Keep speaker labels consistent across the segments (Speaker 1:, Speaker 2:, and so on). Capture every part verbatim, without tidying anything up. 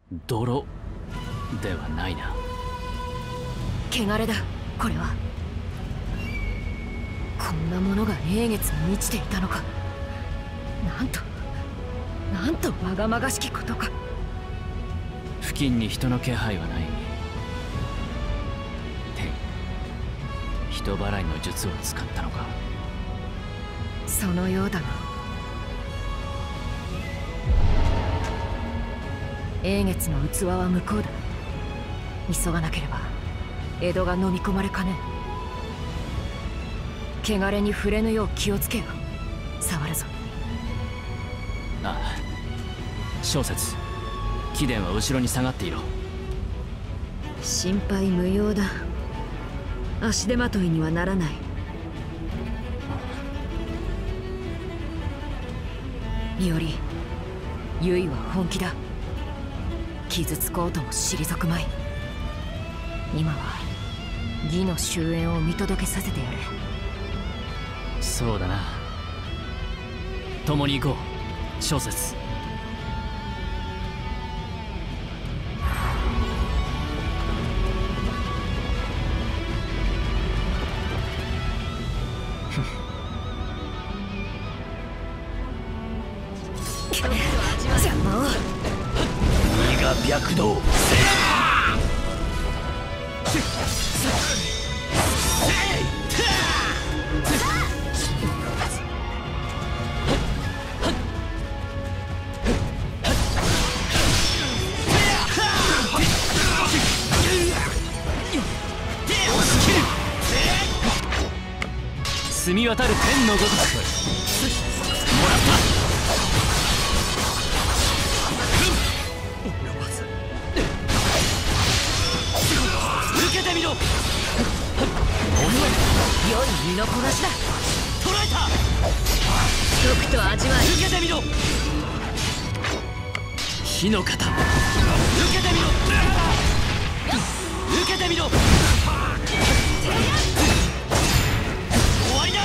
Speaker 1: 泥ではないな。
Speaker 2: 汚れだ、これは。こんなものが永月に満ちていたのか。なんとなんとまがまがしきことか。
Speaker 1: 付近に人の気配はない。天、人払いの術を使ったのか。
Speaker 2: そのようだな。永月の器は向こうだ。急がなければ江戸が飲み込まれかねえ。汚れに触れぬよう気をつけよ。触るぞ。
Speaker 1: ああ、小説貴殿は後ろに下がっていろ。
Speaker 2: 心配無用だ。足手まといにはならない。伊織、結は本気だ。傷つこうとも退くまい。今は義の終焉を見届けさせてやれ。
Speaker 1: そうだな。共に行こう、小説。
Speaker 2: 邪魔を。
Speaker 1: 身が白道。澄み渡る天のごとく。もらった。受けてみろ。
Speaker 2: 良い身のこなしだ。
Speaker 1: 捕らえた。
Speaker 2: 毒と味わい。
Speaker 1: 受けてみろ。火の型。受けてみろ。受けてみろ。終わりだ。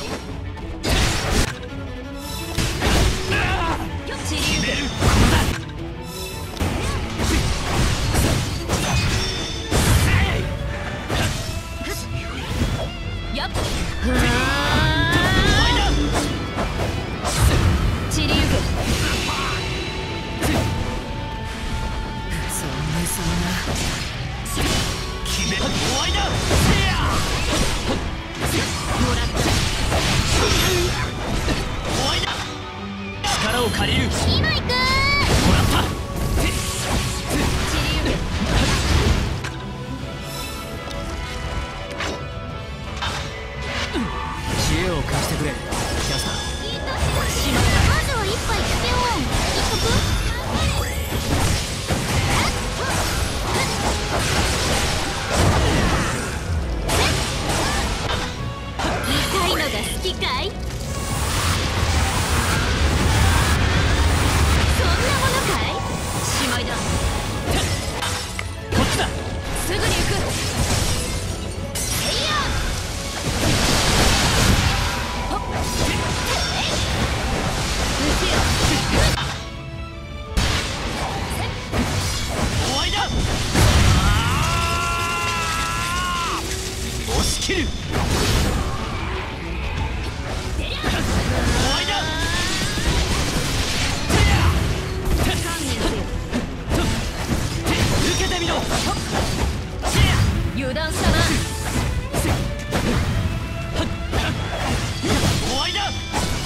Speaker 2: チリ
Speaker 1: 決める。
Speaker 2: やっチリ受け。そう無双な。
Speaker 1: 決め終わりだ。
Speaker 2: もらった。
Speaker 1: 終わりだ。力を借りる。
Speaker 2: 今行く。
Speaker 1: もらった。
Speaker 2: チリ受け。
Speaker 1: 知恵を貸してくれ、キャスター。
Speaker 2: まずは一杯つけよう。一服。痛いのが好きかい。そんなものかい。しまいだ。
Speaker 1: こっちだ。
Speaker 2: すぐに行く。
Speaker 1: 終わりだ。押し切る。終わりだ。受けてみろ。
Speaker 2: 油断したな。
Speaker 1: 終わりだ。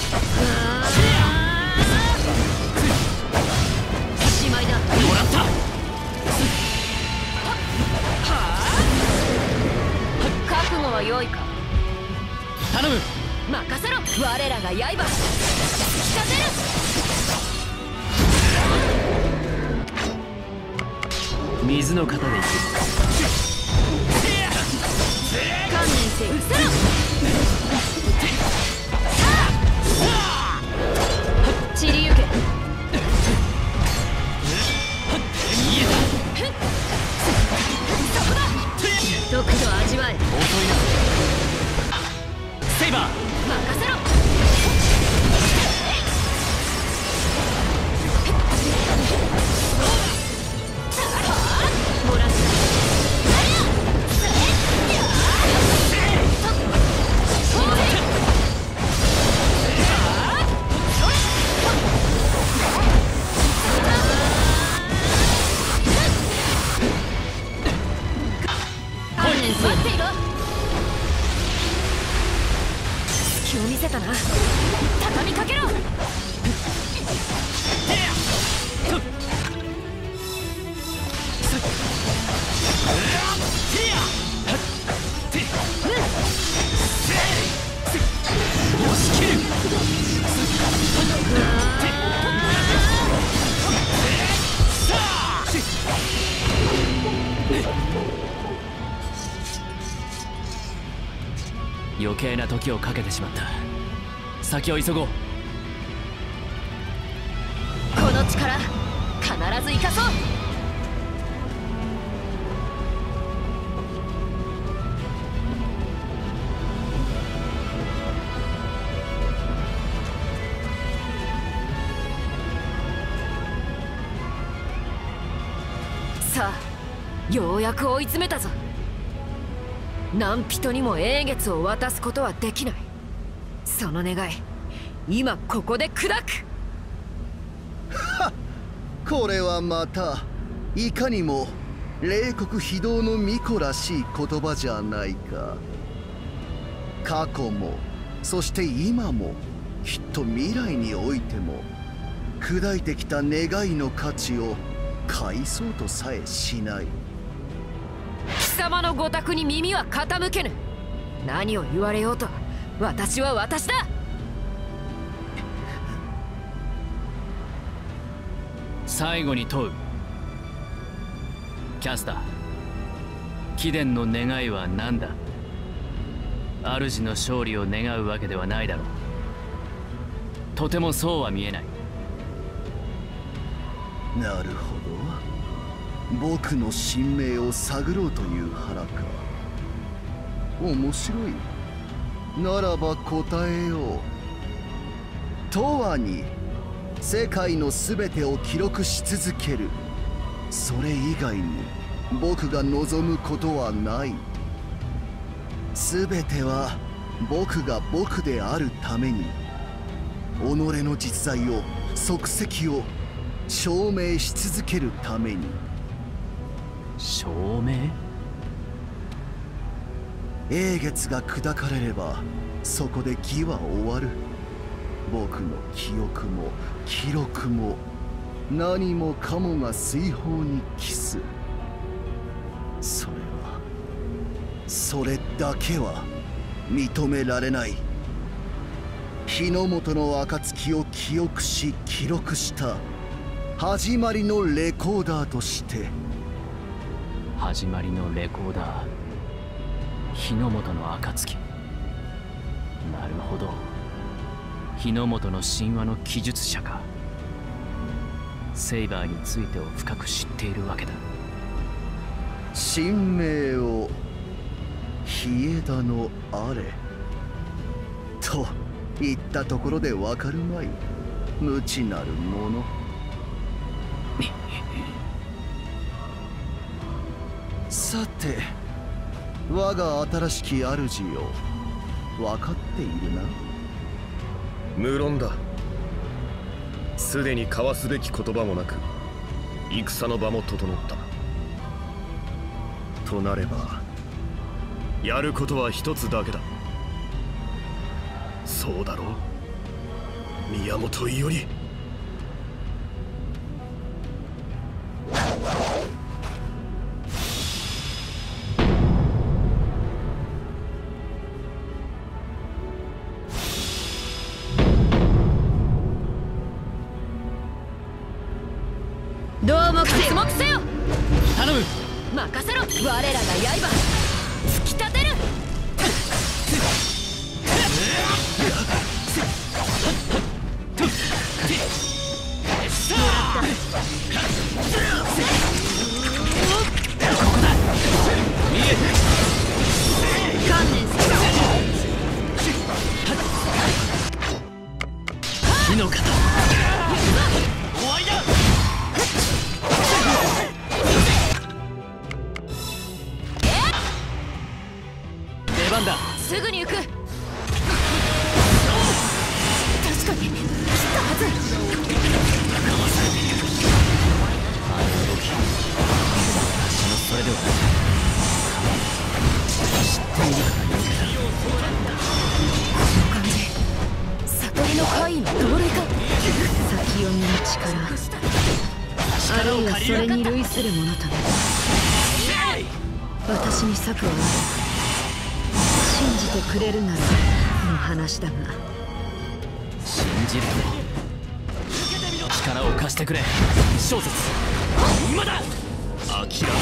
Speaker 2: しまいだ。
Speaker 1: もらった。
Speaker 2: 覚悟は良いか。
Speaker 1: 頼む。
Speaker 2: 任せろ。我らが刃引き立てる。
Speaker 1: 水の型でいく。
Speaker 2: 観念せよ。うせろ。チリ受け。毒と味わえ。
Speaker 1: 遅いな。セイバー。
Speaker 2: 任せろ。 せたな。畳みかけろ。
Speaker 1: 余計な時をかけてしまった。先を急ごう。
Speaker 2: この力必ず生かそう。さあ、ようやく追い詰めたぞ。何人にも英月を渡すことはできない。その願い、今ここで砕く。
Speaker 3: はっ、これはまたいかにも冷酷非道の巫女らしい言葉じゃないか。過去もそして今もきっと未来においても砕いてきた願いの価値を返そうとさえしない。
Speaker 2: 貴様のご託に耳は傾けぬ。何を言われようと私は私だ。
Speaker 1: 最後に問う。キャスター、貴殿の願いは何だ？主の勝利を願うわけではないだろう。とてもそうは見えない。
Speaker 3: なるほど。僕の神明を探ろうという腹か。面白い。ならば答えよう。永遠に世界の全てを記録し続ける。それ以外に僕が望むことはない。全ては僕が僕であるために、己の実在を足跡を証明し続けるために。
Speaker 1: 証明？
Speaker 3: 英月が砕かれればそこで義は終わる。僕の記憶も記録も何もかもが水泡に帰す。それはそれだけは認められない。日の本の暁を記憶し記録した始まりのレコーダーとして。
Speaker 1: 始まりのレコーダー、日の本の暁。なるほど、日の本の神話の記述者か。セイバーについてを深く知っているわけだ。
Speaker 3: 神明を稗枝のあれと言ったところでわかるまい、無知なるもの。さて、我が新しき主よ、分かっているな？
Speaker 4: 無論だ。すでに交わすべき言葉もなく、戦の場も整った。となれば、やることは一つだけだ。そうだろう、宮本伊織。
Speaker 2: どうも活目せよ。
Speaker 1: 頼む。
Speaker 2: 任せろ。我らが刃突き立てる。観念せよ。
Speaker 1: 火の型。
Speaker 2: すぐに行く。確かに来たはず。
Speaker 1: あの動き、私のそれでは知っているから余計だ。
Speaker 2: この感じ、 あるいはそれに類するものとね。私に策はある。信じてくれるならの話だが。
Speaker 1: 信じると力を貸してくれ。小説今だ。諦められるか。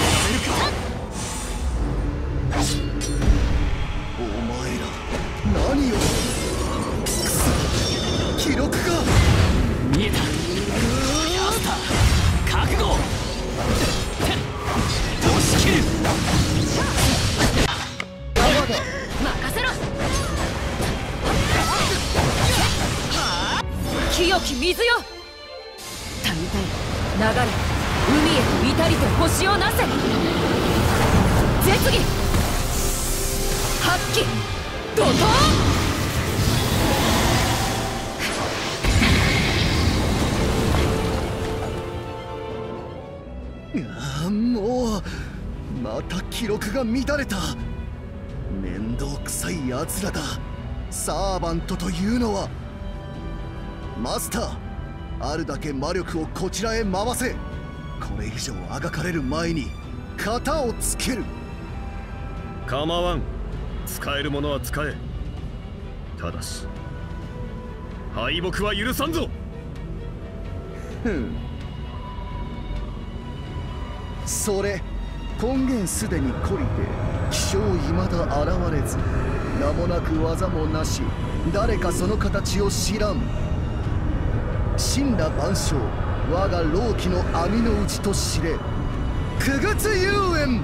Speaker 3: お前ら何を。くそ、記録が
Speaker 1: 見えた。ヤスター覚悟。押し切る。
Speaker 2: 任せろ。清き水よ。たみたい流れ海へと至りて星をなせ。絶技発揮怒涛。
Speaker 3: ああ、もうまた記録が乱れた。面倒くさいやつらだ。サーバントというのは。マスター、あるだけ魔力をこちらへ回せ。これ以上あがかれる前に型をつける。
Speaker 4: 構わん。使えるものは使え。ただし敗北は許さんぞ。
Speaker 3: ふん。それ根源すでに懲りて気象未だ現れず、名もなく技もなし、誰かその形を知らん。神羅万象、我が老気の網の内と知れ。九月遊園。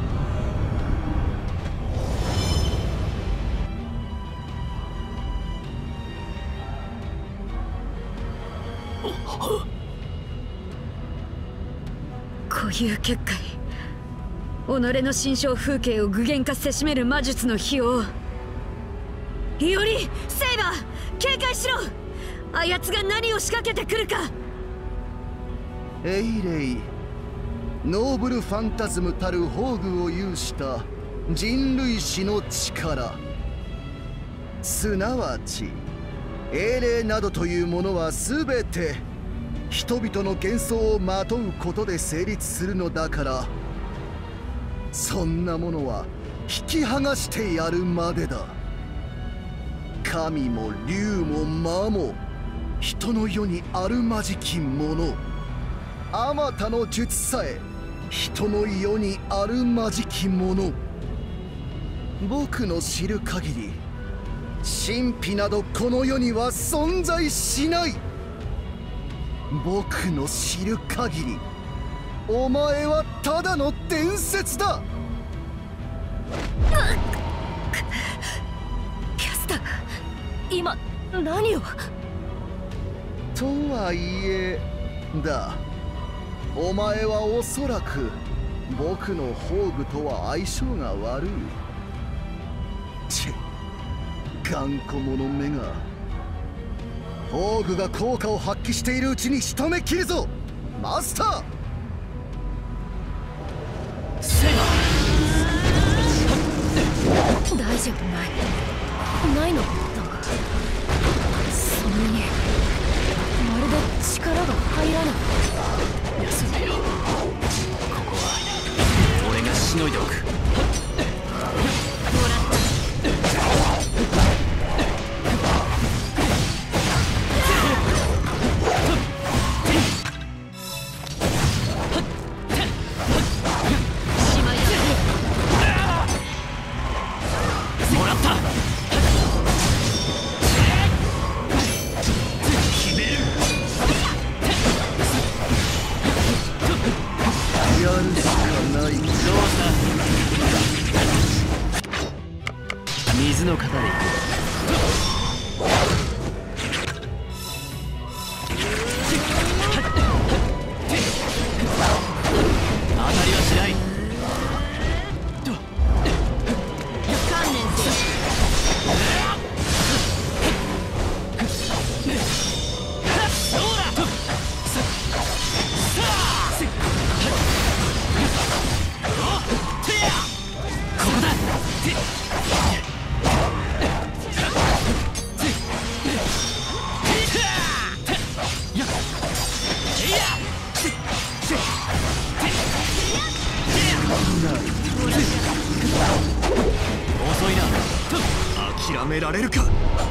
Speaker 2: 固有結界、己の心象風景を具現化せしめる魔術の秘宝。イオリ、セイバー、警戒しろ。あやつが何を仕掛けてくるか。
Speaker 3: エイレイ、ノーブルファンタズムたる宝具を有した人類史の力、すなわち英霊などというものは全て人々の幻想をまとうことで成立するのだから、そんなものは引き剥がしてやるまでだ。神も竜も魔も人の世にあるまじきもの、あまたの術さえ人の世にあるまじきもの。僕の知る限り神秘などこの世には存在しない。僕の知る限りお前はただの伝説だ。
Speaker 2: キャスター、今何を。
Speaker 3: とはいえだ、お前はおそらく僕の宝具とは相性が悪い。チッ、頑固者めが。宝具が効果を発揮しているうちに仕留めきるぞ、マスター。
Speaker 1: セイバ
Speaker 2: 大丈夫ないないのだが、そんなにまるで力が入らない。
Speaker 1: ー休んでよ。ここは俺がしのいでおく。水の型でいく。当たりはしない。
Speaker 2: 観念せよ。
Speaker 1: ここだ。
Speaker 3: められるか。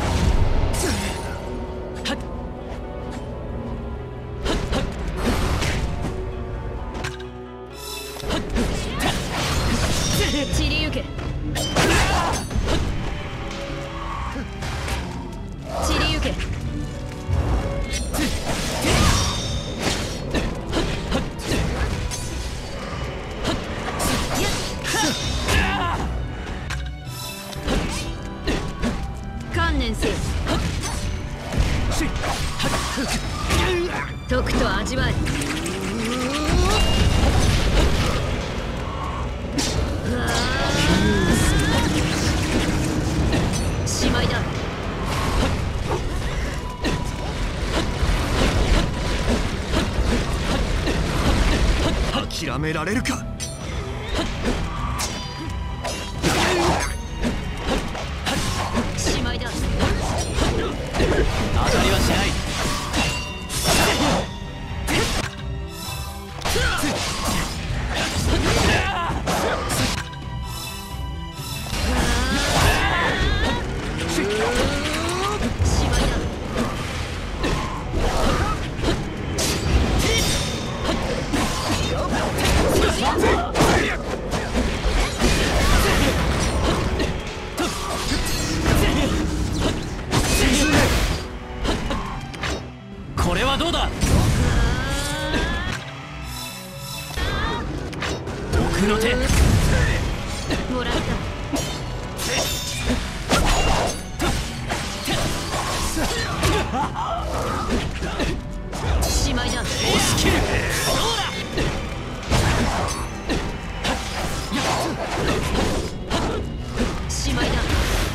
Speaker 2: 散りゆけ。散りゆけ。観念せよ。とくと味わえ。しまいだ。
Speaker 3: 諦められるか。
Speaker 2: しまいだ。
Speaker 1: 当たりはしない。これはどうだ。奥の手
Speaker 2: もらった。しまいだ。
Speaker 1: 押し切る。どうだ。
Speaker 2: しまいだ。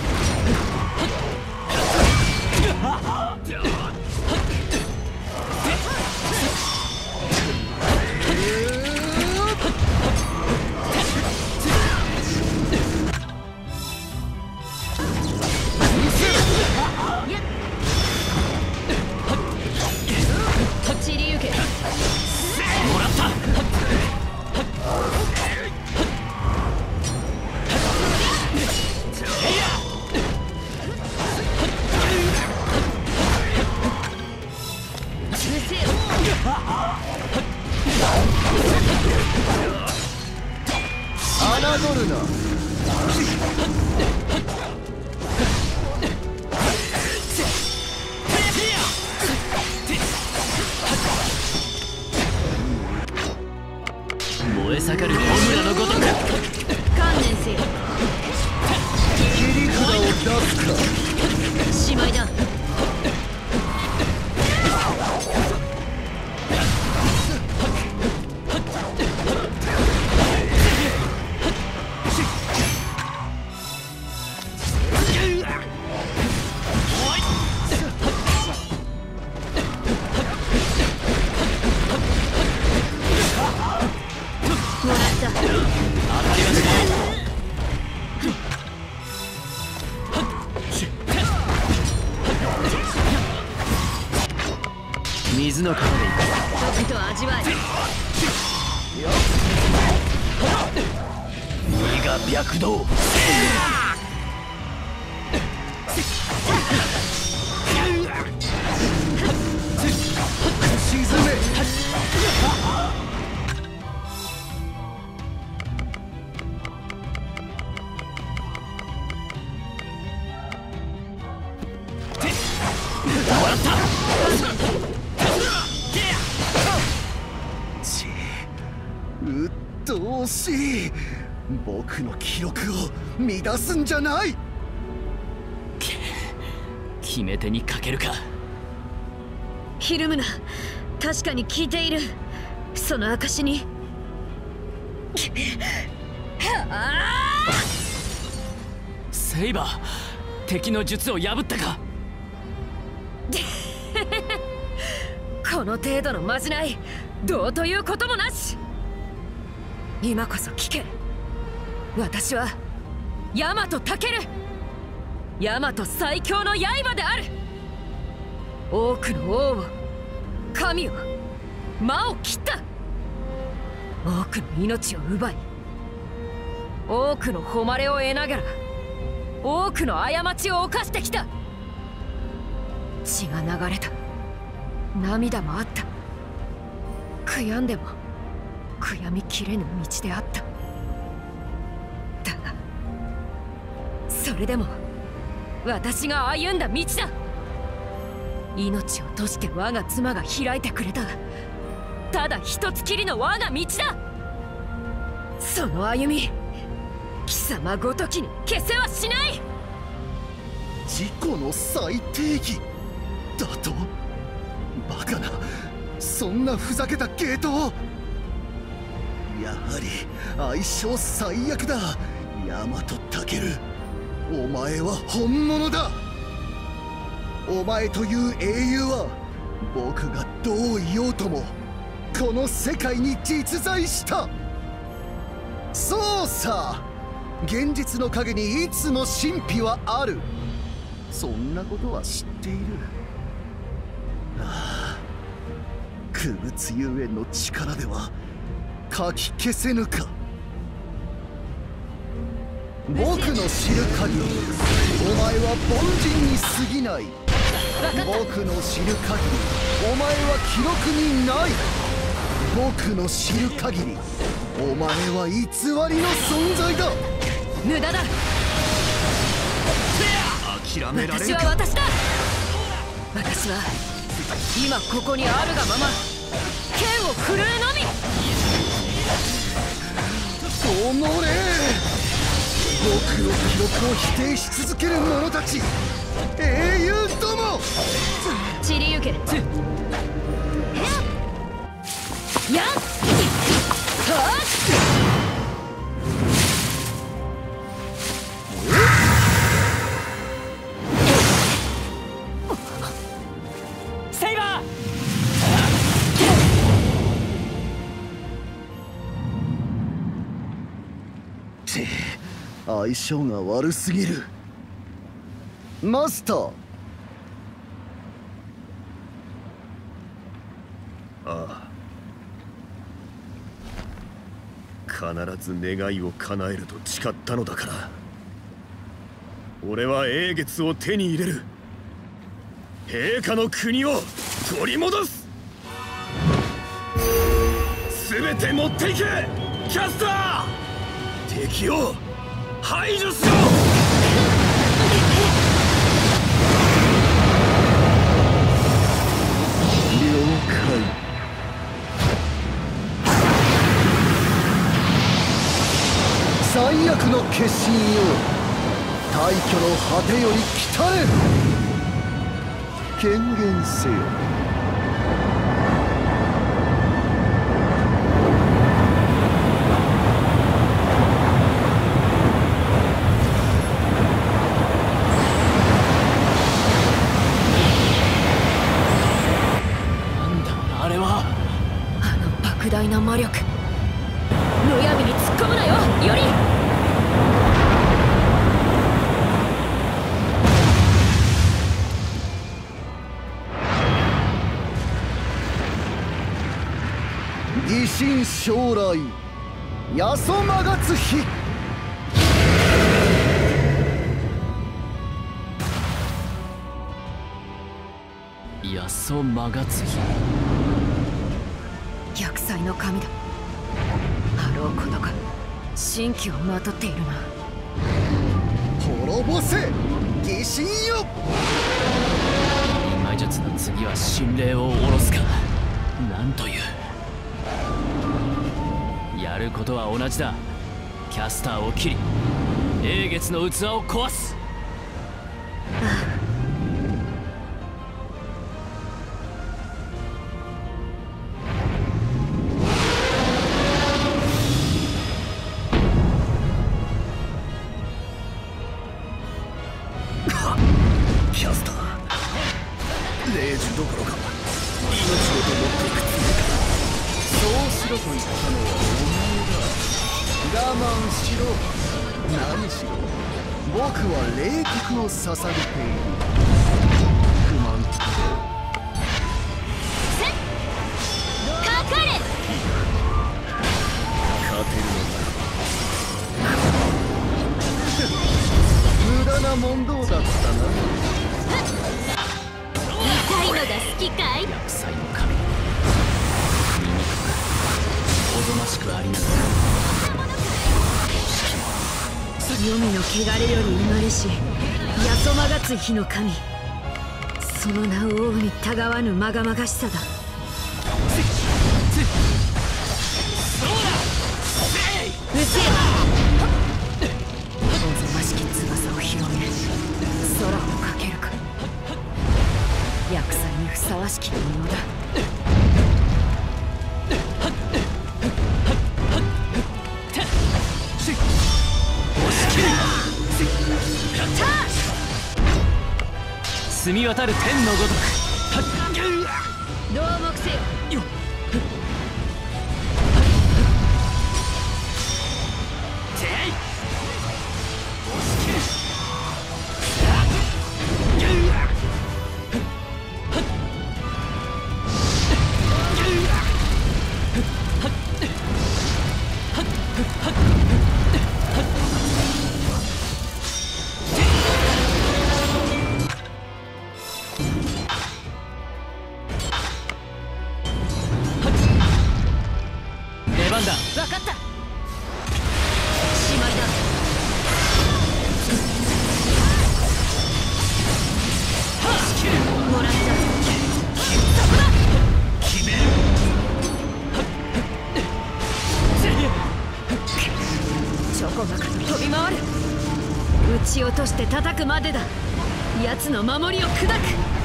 Speaker 2: 散りゆけ。
Speaker 1: もらった。
Speaker 3: 侮るな。
Speaker 1: 燃え盛る炎のごとく。
Speaker 2: 観念せよ。
Speaker 3: 切り札を出すか。
Speaker 2: しまいだ。もらった。
Speaker 1: 当たりはしない。水の川で行く。
Speaker 2: とくと味わえ。
Speaker 1: 身が白道。
Speaker 3: 沈め。
Speaker 1: もらった。
Speaker 3: ち、うっとうしい。僕の記録を乱すんじゃない。
Speaker 1: 決め手にかけるか。
Speaker 2: ひるむな。確かに効いている。その証に。
Speaker 1: セイバー、敵の術を破ったか。
Speaker 2: この程度のまじない、どうということもなし。今こそ聞け。私はヤマトタケル、ヤマト最強の刃である。多くの王を、神を、魔を切った。多くの命を奪い、多くの誉れを得ながら多くの過ちを犯してきた。血が流れた。涙もあった。悔やんでも悔やみきれぬ道であった。だがそれでも私が歩んだ道だ。命を賭して我が妻が開いてくれたただ一つきりの我が道だ。その歩み貴様ごときに消せはしない。
Speaker 3: 自己の最定義だと？バカな、そんなふざけた芸当。やはり相性最悪だ。大和健、お前は本物だ。お前という英雄は僕がどう言おうともこの世界に実在した。そうさ、現実の陰にいつも神秘はある。そんなことは知っている。ああ、傀儡ゆえの力ではかき消せぬか。僕の知る限りお前は凡人に過ぎない。僕の知る限りお前は記録にない。僕の知る限りお前は偽りの存在だ。
Speaker 2: 無駄だ。
Speaker 4: 諦められるか。
Speaker 2: 私は私だ。私は今ここにあるがまま剣を振るうのみ。
Speaker 3: おのれ、僕の記録を否定し続ける者たち、英雄ども。
Speaker 2: 散りゆけ。やっはっセイバー。
Speaker 3: ち、相性が悪すぎる。マスター。
Speaker 4: ああ、必ず願いを叶えると誓ったのだから、俺は英月を手に入れる。陛下の国を取り戻す。全て持っていけキャスター。敵を排除しろ。
Speaker 3: 了解。最悪の決心よ、大挙の果てより来え。権限せよ。
Speaker 1: なんだあれは。
Speaker 2: あの莫大な魔力。むやみに突っ込むなよ、より。
Speaker 3: 疑心将来、八十間がつ日。
Speaker 1: 八十間がつ日。
Speaker 2: 逆祭の神だ。あろうことか神器をまとっているな。
Speaker 3: 滅ぼせ疑心よ。
Speaker 1: 魔術の次は神霊を下ろすか。なんという。やることは同じだ。キャスターを切り英月の器を壊す。
Speaker 3: キャスター、霊樹どころか命ごと持っていくつもりか。そうしろと言ったのはお前だ。我慢しろ。何しろ僕は冷酷を捧げている。不満つけ
Speaker 2: かかれ。
Speaker 3: 勝てるのなら無駄な
Speaker 1: くありながら
Speaker 2: 黄泉の汚れより生まれし八十間がつ火の神、その名を追うにたがわぬまがまがしさだ。うせえおぞましき翼を広げ空をかけるか。役者にふさわしきものだ。
Speaker 1: 澄み渡る天のごとく
Speaker 2: 同目せよ。分かった。しまいだ。もらった。そこだ。決める。チョコが飛び回る。撃ち落として叩くまでだ。奴の守りを砕く。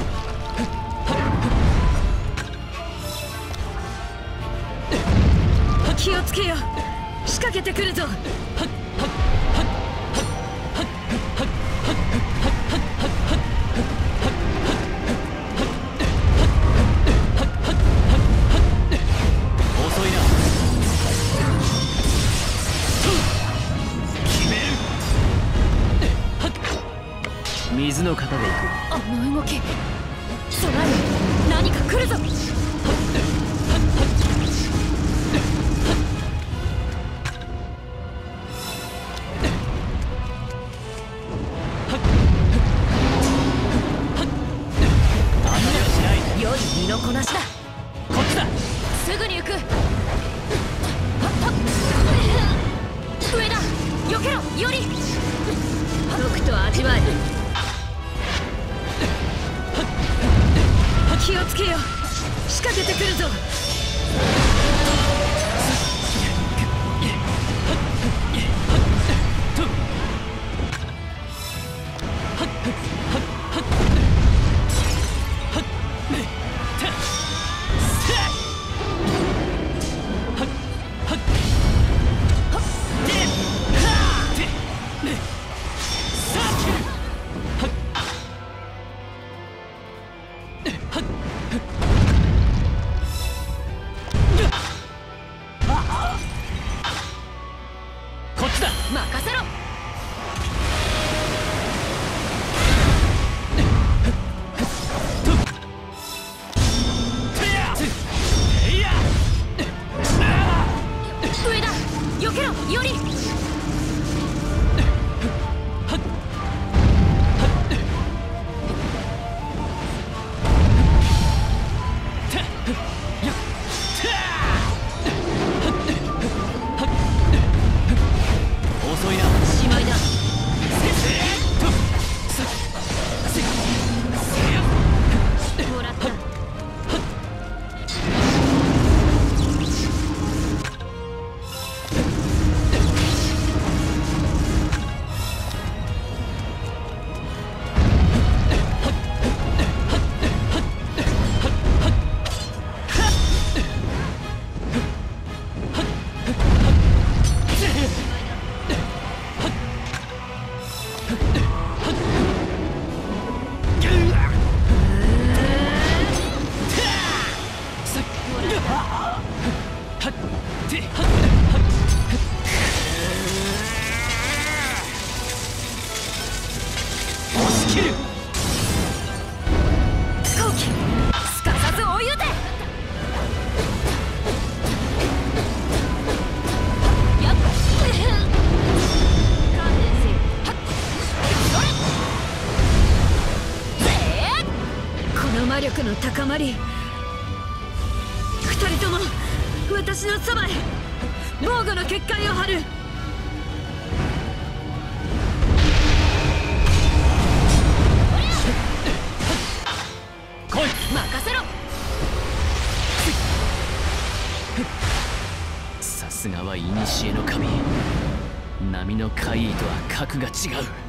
Speaker 2: 気をつけよ。仕掛けてくるぞ。
Speaker 1: 遅いな。決める。水の型で行く。
Speaker 2: あの動き、備え、何か来るぞ。身のこなしだ。
Speaker 1: こっちだ。
Speaker 2: すぐに行く。上だ。避けろ。より解くと味わえ。気をつけよ。仕掛けてくるぞ。任せろ。上だ。避けろ。より
Speaker 1: 遅いな。
Speaker 2: しまいだ。もらった。魔力の高まり、二人とも私のそばへ。 後の結界を張る。
Speaker 1: 来い。
Speaker 2: 任せろ。
Speaker 1: さすがは古の神。波の怪異とは格が違う。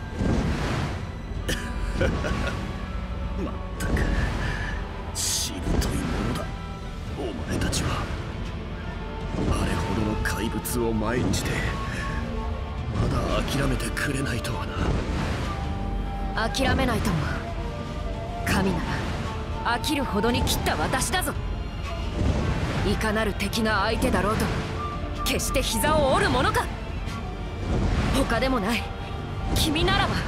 Speaker 4: まったくしぶといものだ。お前たちはあれほどの怪物を前にしてまだ諦めてくれないとはな。
Speaker 2: 諦めないとも。神なら飽きるほどに切った私だぞ。いかなる敵な相手だろうと決して膝を折るものか。他でもない君ならば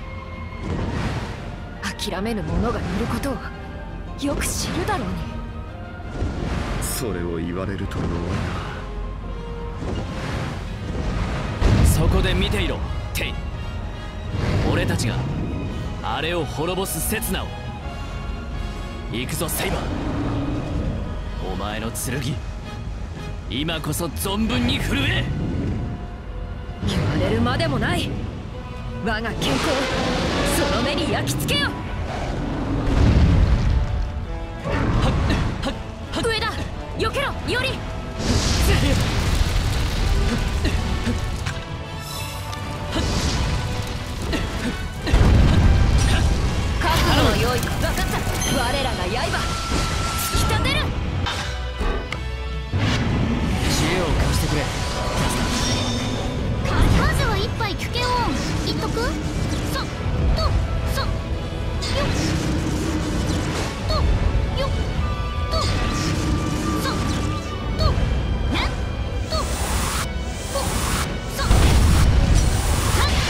Speaker 2: 諦めぬ者がいることをよく知るだろうに。
Speaker 4: それを言われると弱い
Speaker 1: な。そこで見ていろテイ。俺たちがあれを滅ぼす刹那を。行くぞセイバー。お前の剣今こそ存分に震え。
Speaker 2: 言われるまでもない。我が健康その目に焼き付けよ。上だ、避けろイオリ。覚悟の用意か。分かった。我らが刃突き立てる。
Speaker 1: 知恵を貸してくれ。
Speaker 5: まずは一杯休憩を言っとく。そとそよとよとそとなんとほそはっ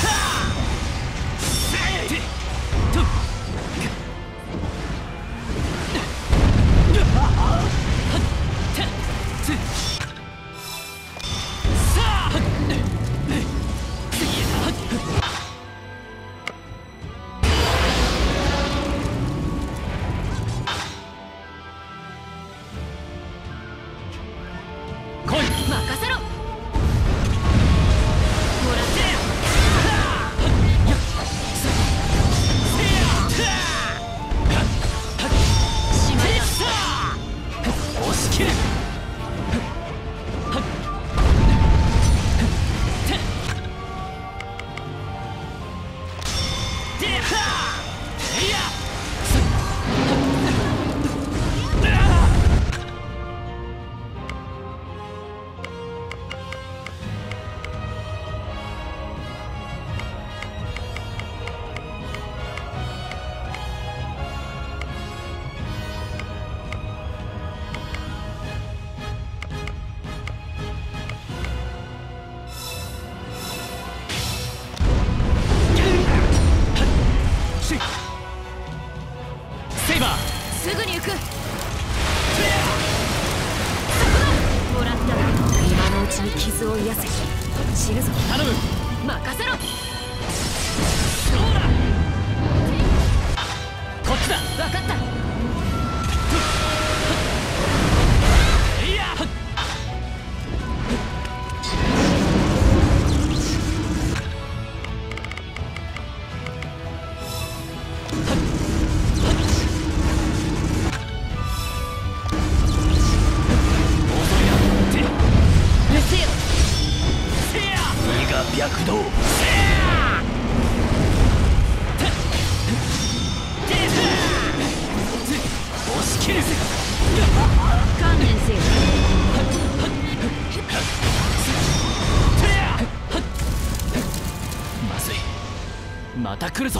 Speaker 1: また来るぞ。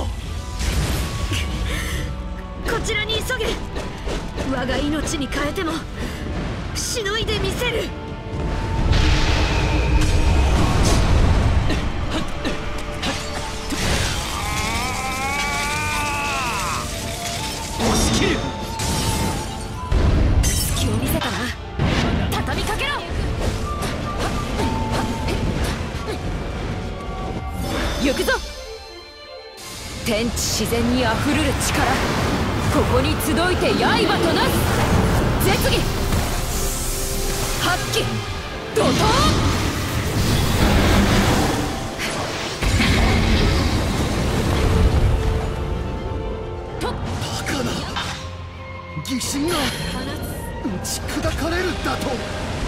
Speaker 2: こちらに急げ。我が命に変えてもしのいでみせる。
Speaker 1: 押し切る。
Speaker 2: 隙を見せたな。畳みかけろ。行くぞ。天地自然にあふるる力、ここに集いて刃となす。絶技発揮怒涛。
Speaker 3: だと。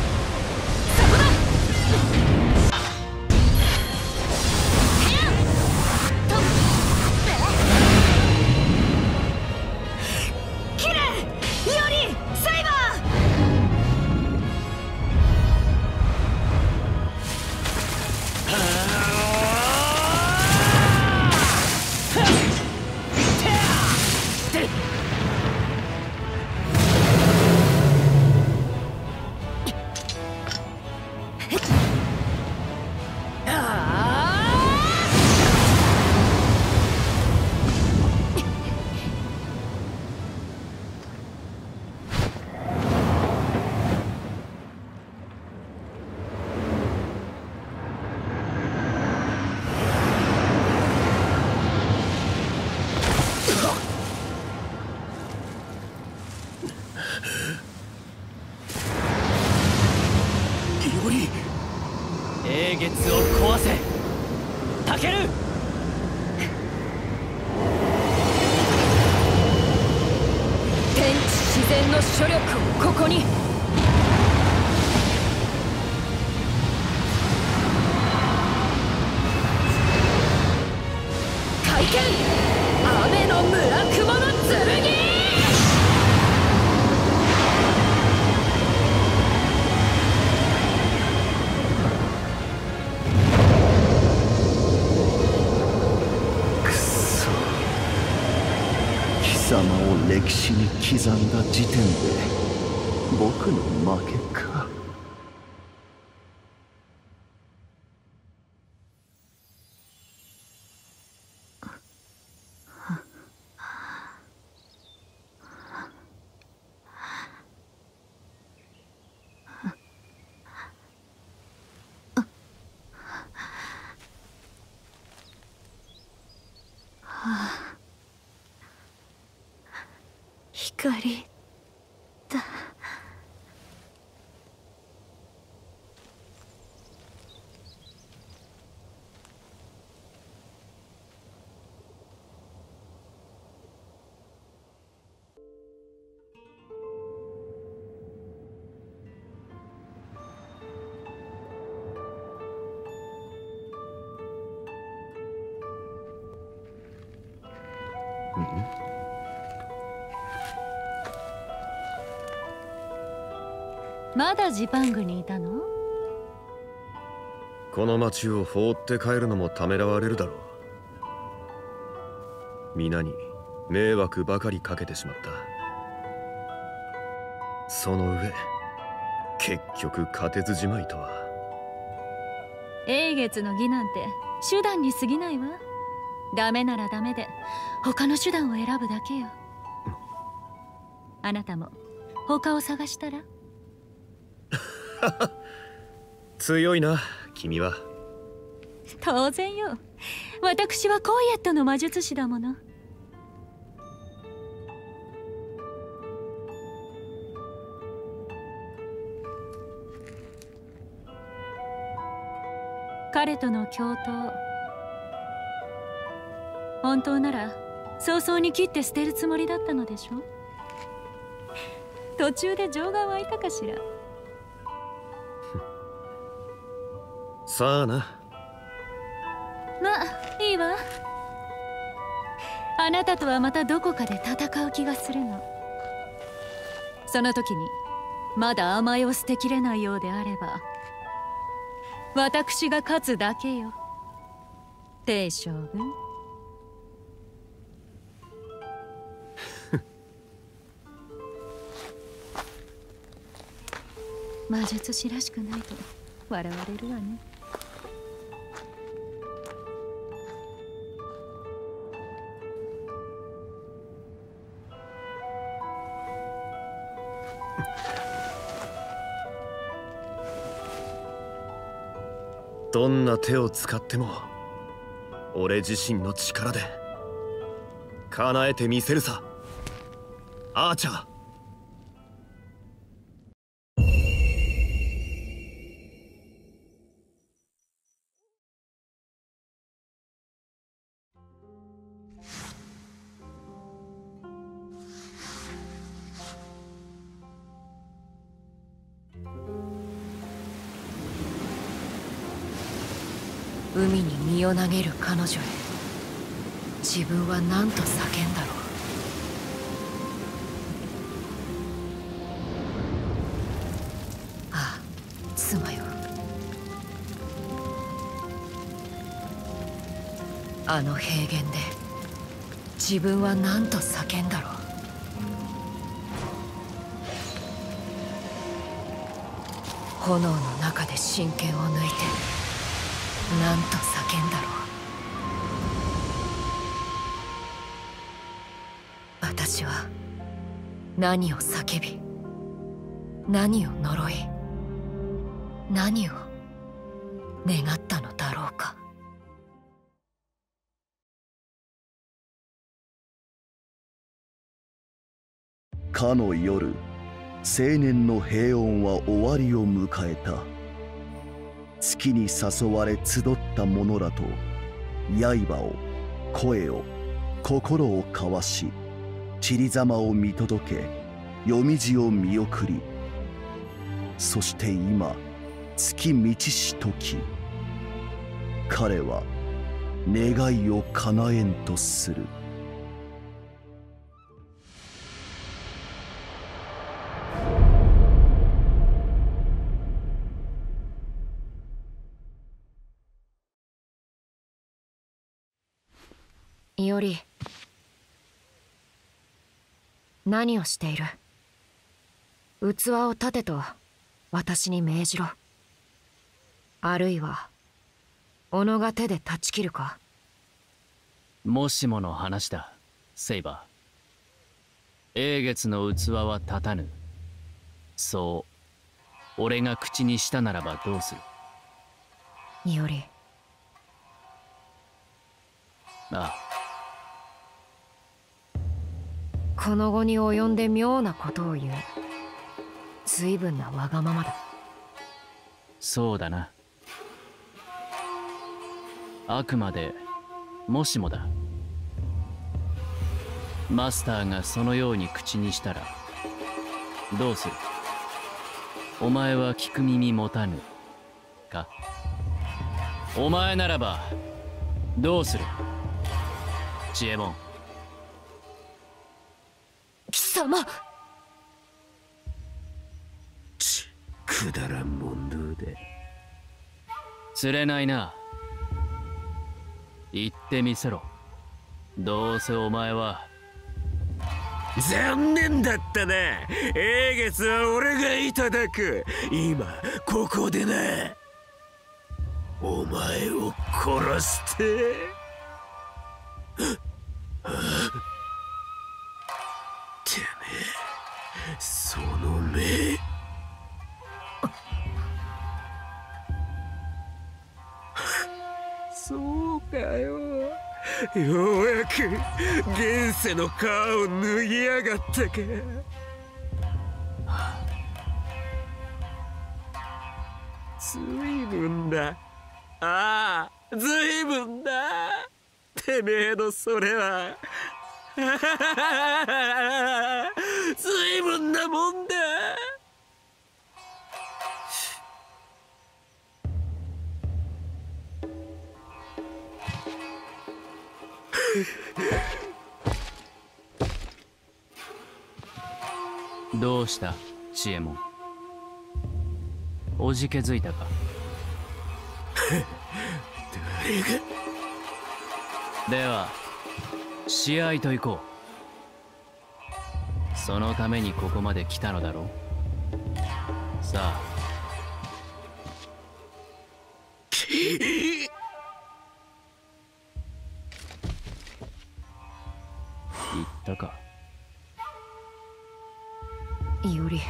Speaker 1: 英月を壊せタケル。
Speaker 2: 天地自然の諸力をここに。会見雨の村雲の剣。
Speaker 3: 貴様を歴史に刻んだ時点で僕の負けか。
Speaker 2: 光だ。
Speaker 6: まだジパングにいたの？
Speaker 4: この町を放って帰るのもためらわれるだろう。皆に迷惑ばかりかけてしまった。その上結局勝てずじまいとは。
Speaker 6: 英月の義なんて手段に過ぎないわ。ダメならダメで他の手段を選ぶだけよ。あなたも他を探したら？
Speaker 4: 強いな君は。
Speaker 6: 当然よ。私はコイエットの魔術師だもの。彼との共闘、本当なら早々に切って捨てるつもりだったのでしょ。途中で情が湧いたかしら。
Speaker 4: さあな。
Speaker 6: まあいいわ。あなたとはまたどこかで戦う気がするの。その時にまだ甘えを捨てきれないようであれば私が勝つだけよ。帝将軍。魔術師らしくないと笑われるわね。
Speaker 4: どんな手を使っても俺自身の力で叶えてみせるさ、アーチャー。
Speaker 2: 海に身を投げる彼女へ自分は何と叫んだろう。ああ、妻よ。あの平原で自分は何と叫んだろう。炎の中で真剣を抜いて何と叫んだろう。私は何を叫び、何を呪い、何を願ったのだろうか。
Speaker 3: かの夜、青年の平穏は終わりを迎えた。月に誘われ集った者らと刃を、声を、心を交わし、散りざまを見届け、夜道を見送り、そして今、月満ちし時、彼は願いを叶えんとする。
Speaker 2: いおり、何をしている？器を立てと私に命じろ。あるいは己が手で断ち切るか？
Speaker 1: もしもの話だ、セイバー。英月の器は立たぬ。そう俺が口にしたならばどうする？
Speaker 2: いおり。
Speaker 1: ああ。
Speaker 2: この後に及んで妙なことを言う。随分なわがままだ。
Speaker 1: そうだな。あくまでもしもだ。マスターがそのように口にしたらどうする？お前は聞く耳持たぬか？お前ならばどうする？チエモン。
Speaker 2: 貴様！
Speaker 4: ち、くだらん問答で。
Speaker 1: 釣れないな。言ってみせろ。どうせお前は。
Speaker 4: 残念だったな。英月は俺がいただく。今ここでな、お前を殺して。てめえ、その目。そうかよ。ようやく現世の皮を脱ぎやがったか。ずいぶんだ。ああ、ずいぶんだ。てめえのそれはずいぶんなもんだ。
Speaker 1: どうしたチエモン。おじけづいたか？
Speaker 4: 誰が？
Speaker 1: では試合と行こう。そのためにここまで来たのだろう。さあ。言ったか？
Speaker 2: いおり。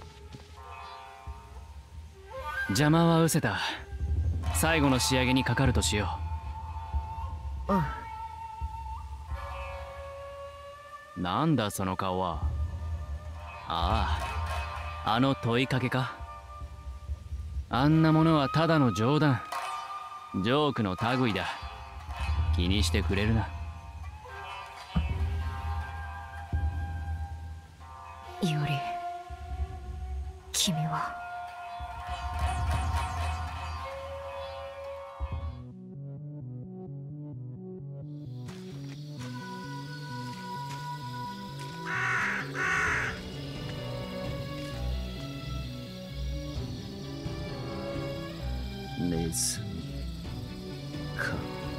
Speaker 1: 邪魔は失せた。最後の仕上げにかかるとしよ
Speaker 2: う。うん。
Speaker 1: なんだその顔は。ああ、あの問いかけか。あんなものはただの冗談、ジョークの類だ。気にしてくれるな。
Speaker 2: いおり、君は
Speaker 3: ネズミか。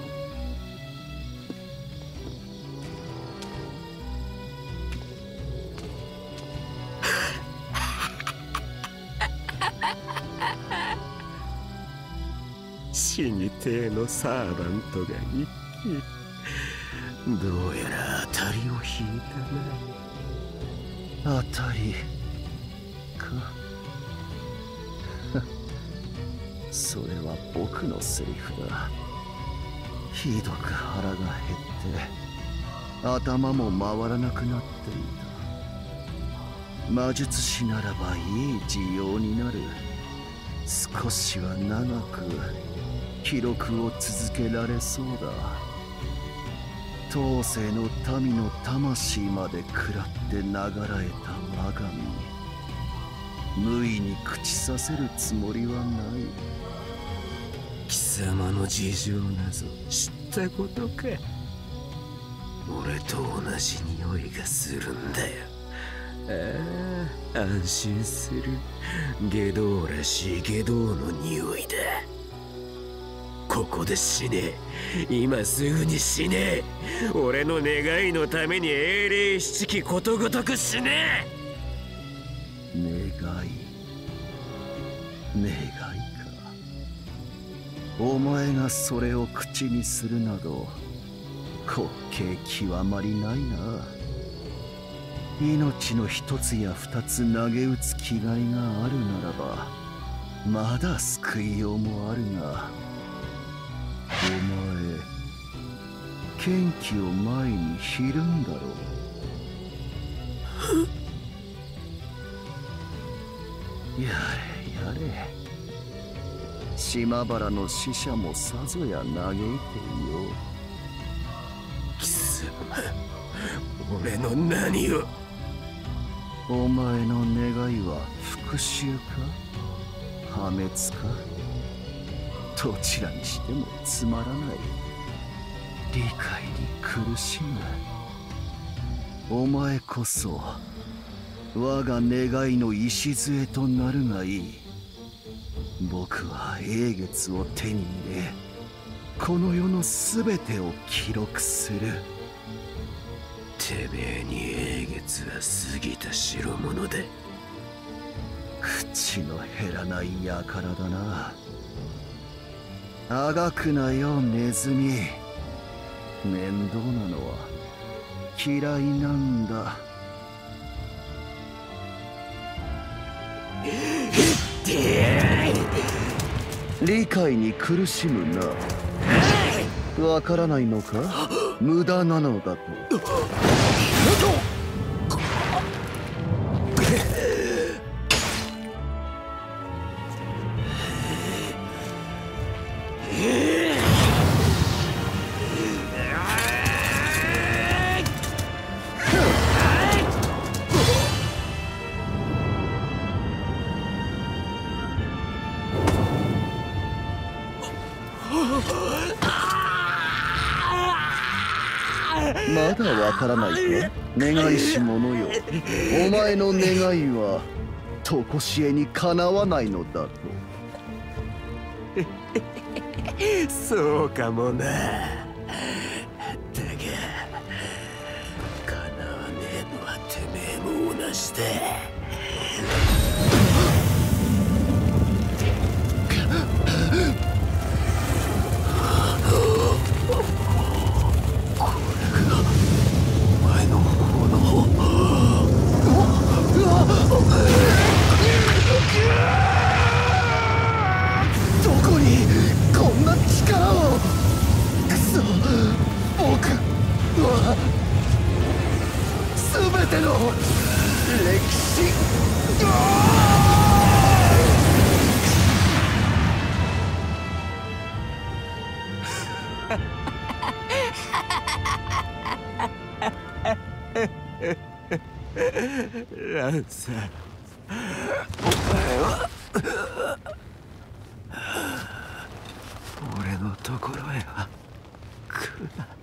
Speaker 4: 死にてえのサーバントが一気、どうやら当たりを引いたな。
Speaker 3: 当たりか。それは僕のセリフだ。ひどく腹が減って頭も回らなくなっていた。魔術師ならばいい需要になる。少しは長く記録を続けられそうだ。当世の民の魂まで食らって流らえた我が身、無意に朽ちさせるつもりはない。
Speaker 4: 貴様の事情なぞ知ったことか。俺と同じ匂いがするんだよ。ああ、安心する。外道らしい外道の匂いだ。ここで死ね。今すぐに死ね。俺の願いのために英霊七騎ことごとく死ね。
Speaker 3: 願い願いか。お前がそれを口にするなど滑稽極まりないな。命の一つや二つ投げ打つ気概があるならばまだ救いようもあるが、お前剣気を前にひるんだろう。やれやれ、島原の死者もさぞや嘆いていよう。
Speaker 4: 貴様、俺の何を。
Speaker 3: お前の願いは復讐か破滅か。どちらにしてもつまらない。理解に苦しむ。お前こそ我が願いの礎となるがいい。僕は英月を手に入れ、この世の全てを記録する。
Speaker 4: てめえに英月は過ぎた代物で。
Speaker 3: 口の減らない輩だな。あがくなよネズミ。面倒なのは嫌いなんだ。理解に苦しむな。わからないのか。無駄なのだと。まだわからないか、願いし者よ。お前の願いは常しえにかなわないのだと。
Speaker 4: そうかもな。だがかなわねえのはてめえも同じだ。
Speaker 3: どこにこんな力を。くそ、僕は全ての歴史。
Speaker 4: ランサー、お前は俺のところへは来な。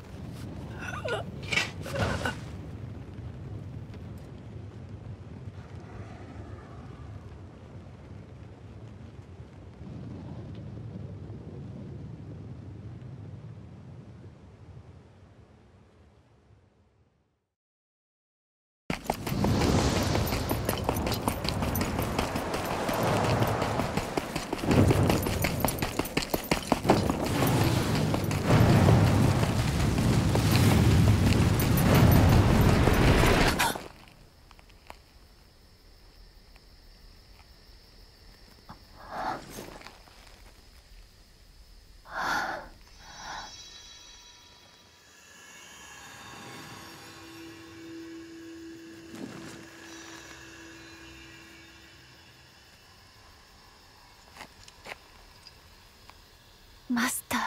Speaker 6: マスター。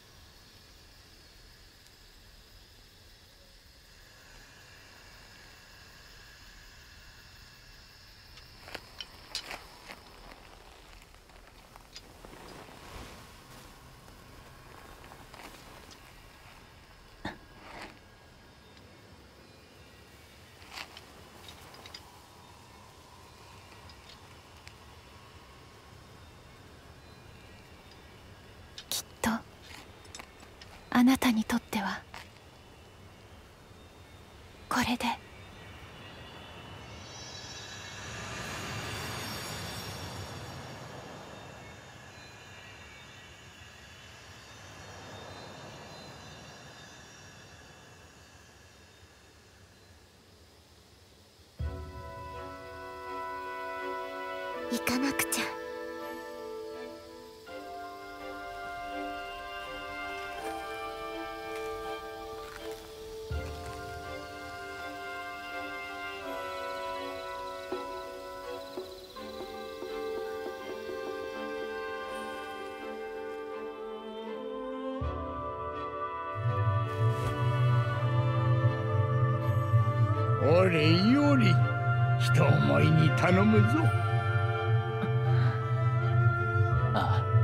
Speaker 6: あなたにとってはこれで
Speaker 5: 行かなくちゃ。
Speaker 7: 俺より人思いに頼むぞ。
Speaker 1: ああ。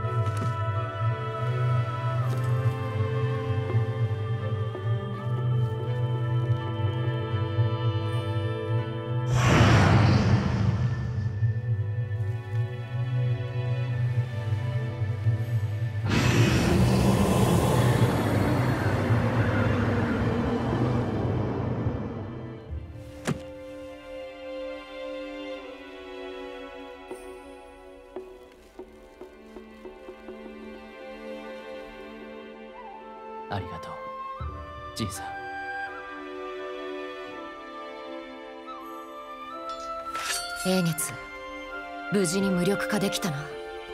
Speaker 1: ありがとう、じいさん。
Speaker 2: 英月、無事に無力化できたな。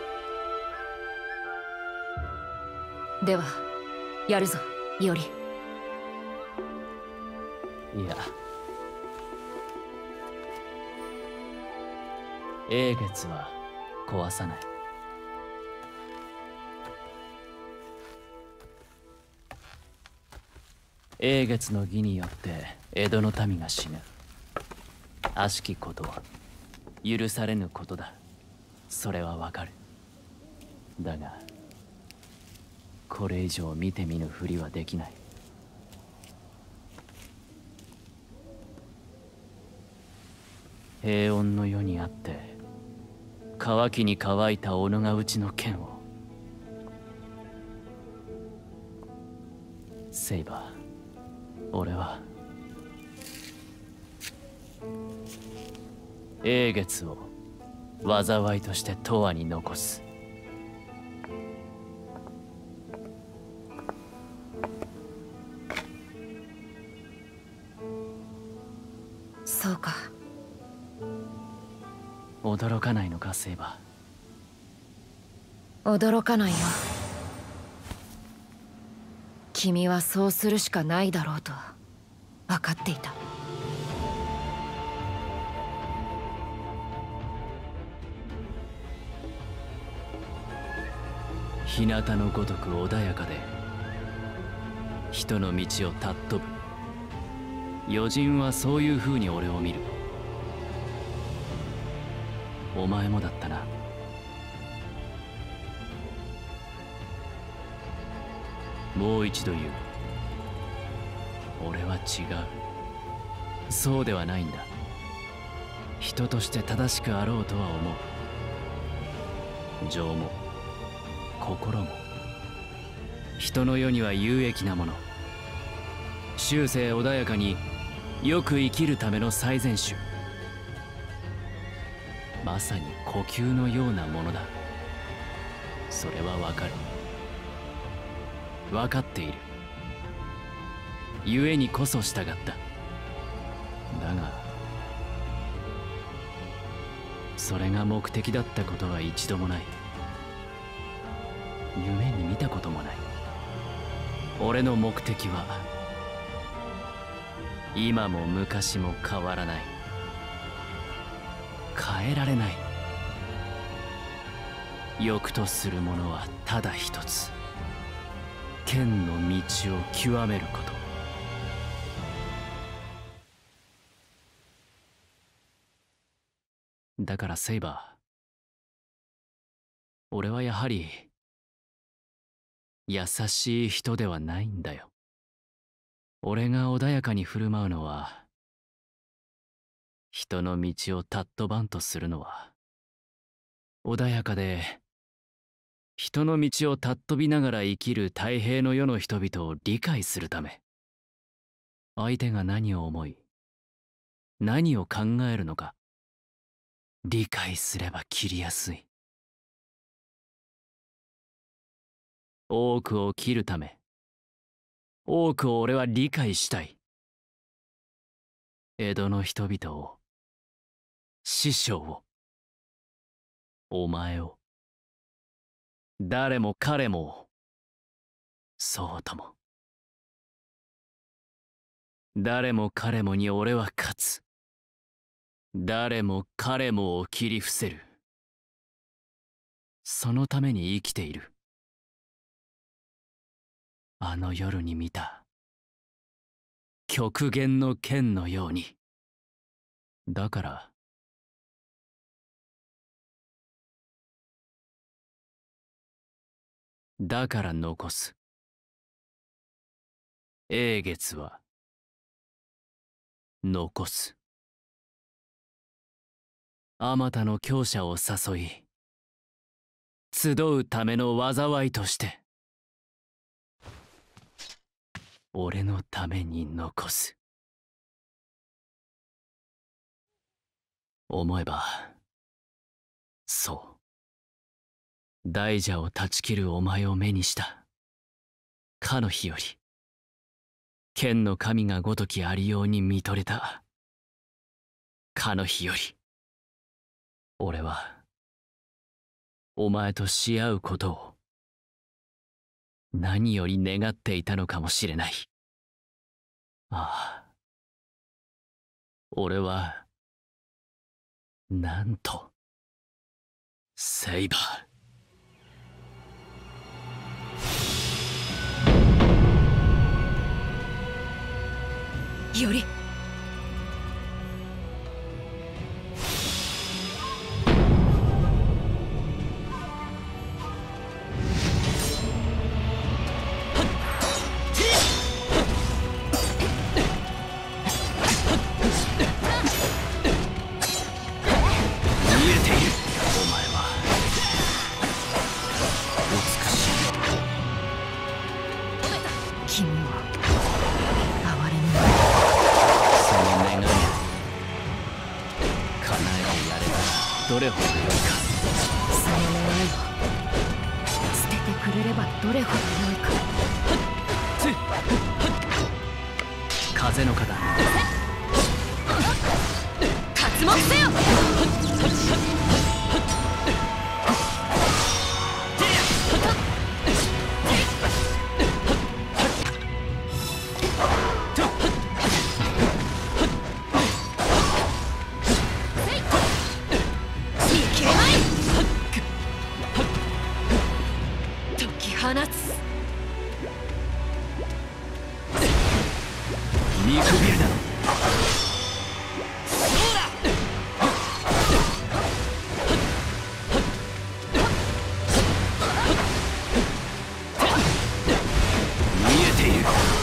Speaker 2: ではやるぞ、イオリ。
Speaker 1: いや、英月は壊さない。英月の義によって江戸の民が死ぬ。悪しきことは許されぬことだ。それはわかる。だがこれ以上見て見ぬふりはできない。平穏の世にあって乾きに乾いた小野がうちの剣を。セイバー、俺は英月を災いとして永遠に残す。
Speaker 2: そうか。
Speaker 1: 驚かないのか、セイバ
Speaker 2: ー。驚かないよ。君はそうするしかないだろうと分かっていた。
Speaker 1: 日向のごとく穏やかで人の道を尊ぶ。余人はそういう風に俺を見る。お前もだったな。もう一度言う。俺は違う。そうではないんだ。人として正しくあろうとは思う。情も心も人の世には有益なもの。終生穏やかによく生きるための最善手。まさに呼吸のようなものだ。それはわかる。分かっている。故にこそ従った。だがそれが目的だったことは一度もない。夢に見たこともない。俺の目的は今も昔も変わらない。変えられない。欲とするものはただ一つ。 剣の道を極めること。だからセイバー、俺はやはり優しい人ではないんだよ。俺が穏やかに振る舞うのは、人の道をタットバンとするのは、穏やかで人の道を尊びながら生きる太平の世の人々を理解するため。相手が何を思い、何を考えるのか、理解すれば切りやすい。多くを切るため、多くを俺は理解したい。江戸の人々を、師匠を、お前を、誰も彼も、そうとも。誰も彼もに俺は勝つ。誰も彼もを切り伏せる。そのために生きている。あの夜に見た極限の剣のように。だからだから残す。英月は残す。あまたの強者を誘い集うための災いとして俺のために残す。思えばそう大蛇を断ち切るお前を目にしたかの日より剣の神がごときありように見とれたかの日より俺はお前とし合うことを何より願っていたのかもしれない。ああ、俺はなんとセイバ
Speaker 2: ーより
Speaker 1: どれほどよいか。
Speaker 2: その願いを捨ててくれればどれほどよいか。
Speaker 1: 風の方
Speaker 2: 活目せよ。放つ。
Speaker 1: 見くびるだろ。
Speaker 2: そうだ。
Speaker 1: 見えている。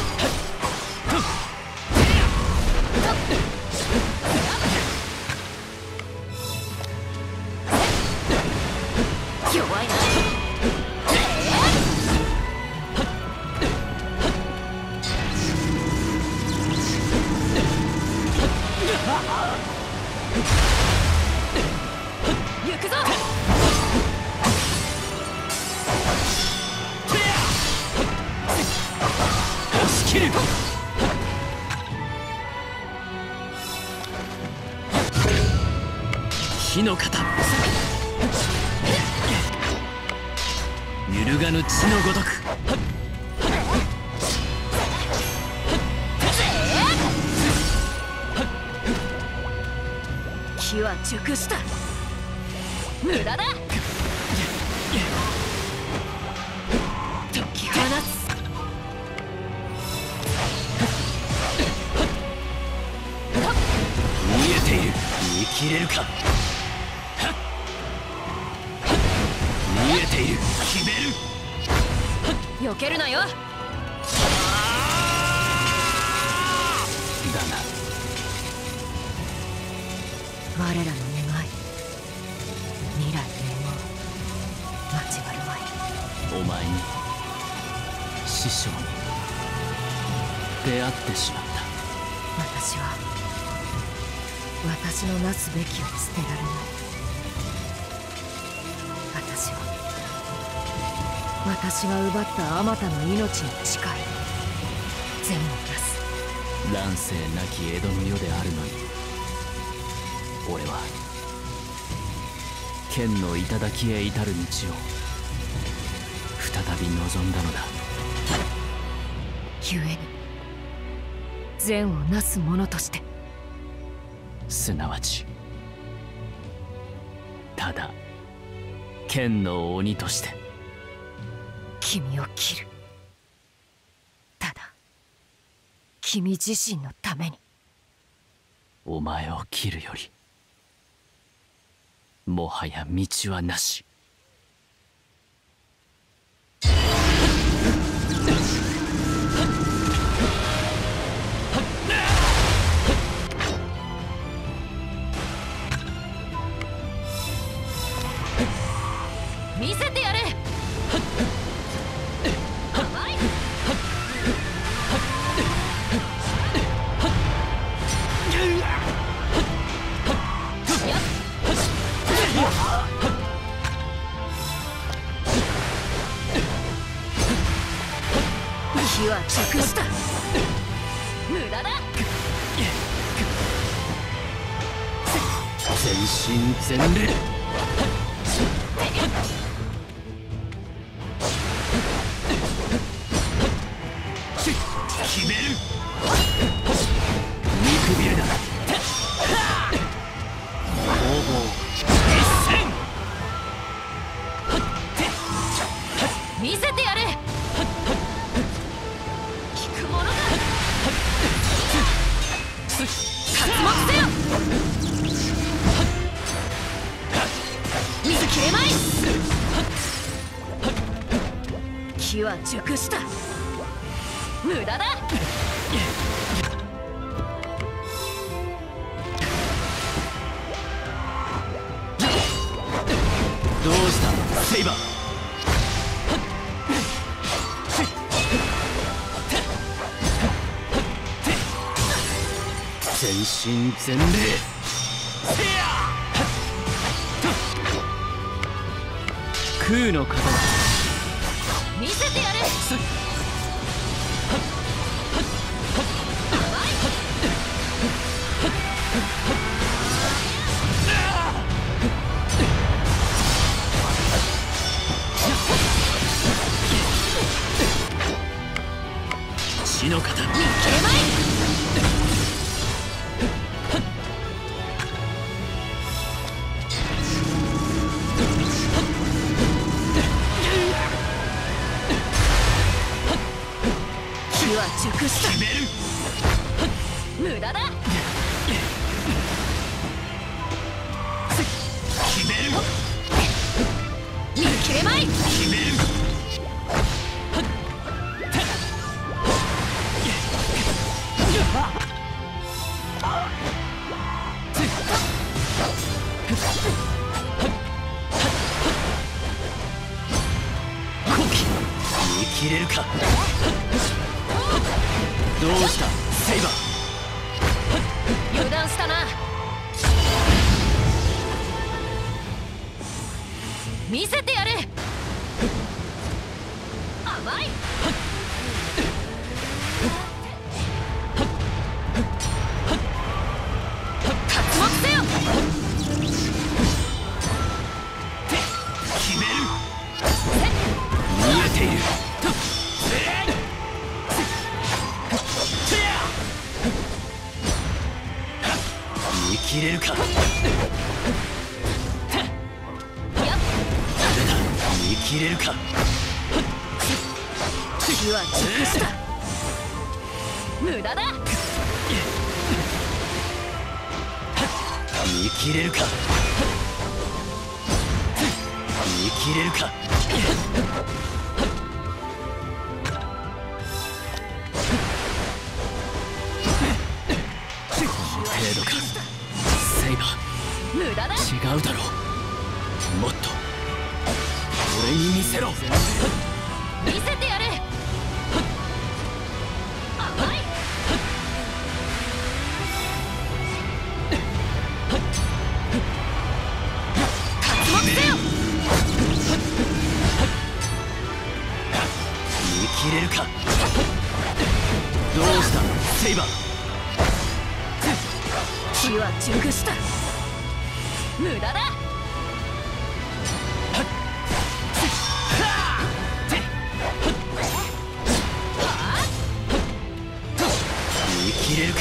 Speaker 2: 弱いな。行くぞ。
Speaker 1: 押し切る。火の型揺るがぬ血のごとく。
Speaker 2: 火は熟した。無駄だ。解き放つ。
Speaker 1: 切れるか。見えている。決める。
Speaker 2: 避けるなよ。だ
Speaker 1: な。
Speaker 2: 我らの願い、未来永劫交わるまい。
Speaker 1: お前に師匠に出会ってしまった。
Speaker 2: 私は私のなすべきを捨てられない。私は私が奪ったあまたの命に近い善をなす。
Speaker 1: 乱世なき江戸の世であるのに、俺は剣の頂へ至る道を再び望んだのだ。
Speaker 2: 故に善をなす者として、
Speaker 1: すなわちただ剣の鬼として
Speaker 2: 君を切る。ただ君自身のために。
Speaker 1: お前を切るよりもはや道はなし。
Speaker 2: 見せてやれ。火は着した。無駄だ。
Speaker 1: 全身全霊。決める。見くびるな。攻防一戦。
Speaker 2: 見せてやれ。聞くものか。活目せよ。見切れまい。気は熟した。無駄だ。
Speaker 1: どうしたセイバー。全身全霊。空の型だ。
Speaker 2: 見せてやれ。
Speaker 1: 血の型。
Speaker 2: 見切れまい。気は熟した。
Speaker 1: 決める。
Speaker 2: 無駄だ。
Speaker 1: 決める。
Speaker 2: 見切れまい。
Speaker 1: 決める。見切れるか。どうしたセイバー。
Speaker 2: 油断したな。見せてやれ。甘い。活目せよ。
Speaker 1: 決める。見えている。見切れるか。見切れるか。
Speaker 2: 気は熟した。無駄だ。
Speaker 1: 見切れるか。見切れるか。この程度か。セイバー、
Speaker 6: 無駄だ。
Speaker 1: 違うだろう。もっと俺に見せろ。
Speaker 6: 見せてやる。甘い。活目せよ。
Speaker 1: 見切れるか。どうしたセイバー。
Speaker 6: 火は熟した。無駄だ。
Speaker 1: 見切れるか。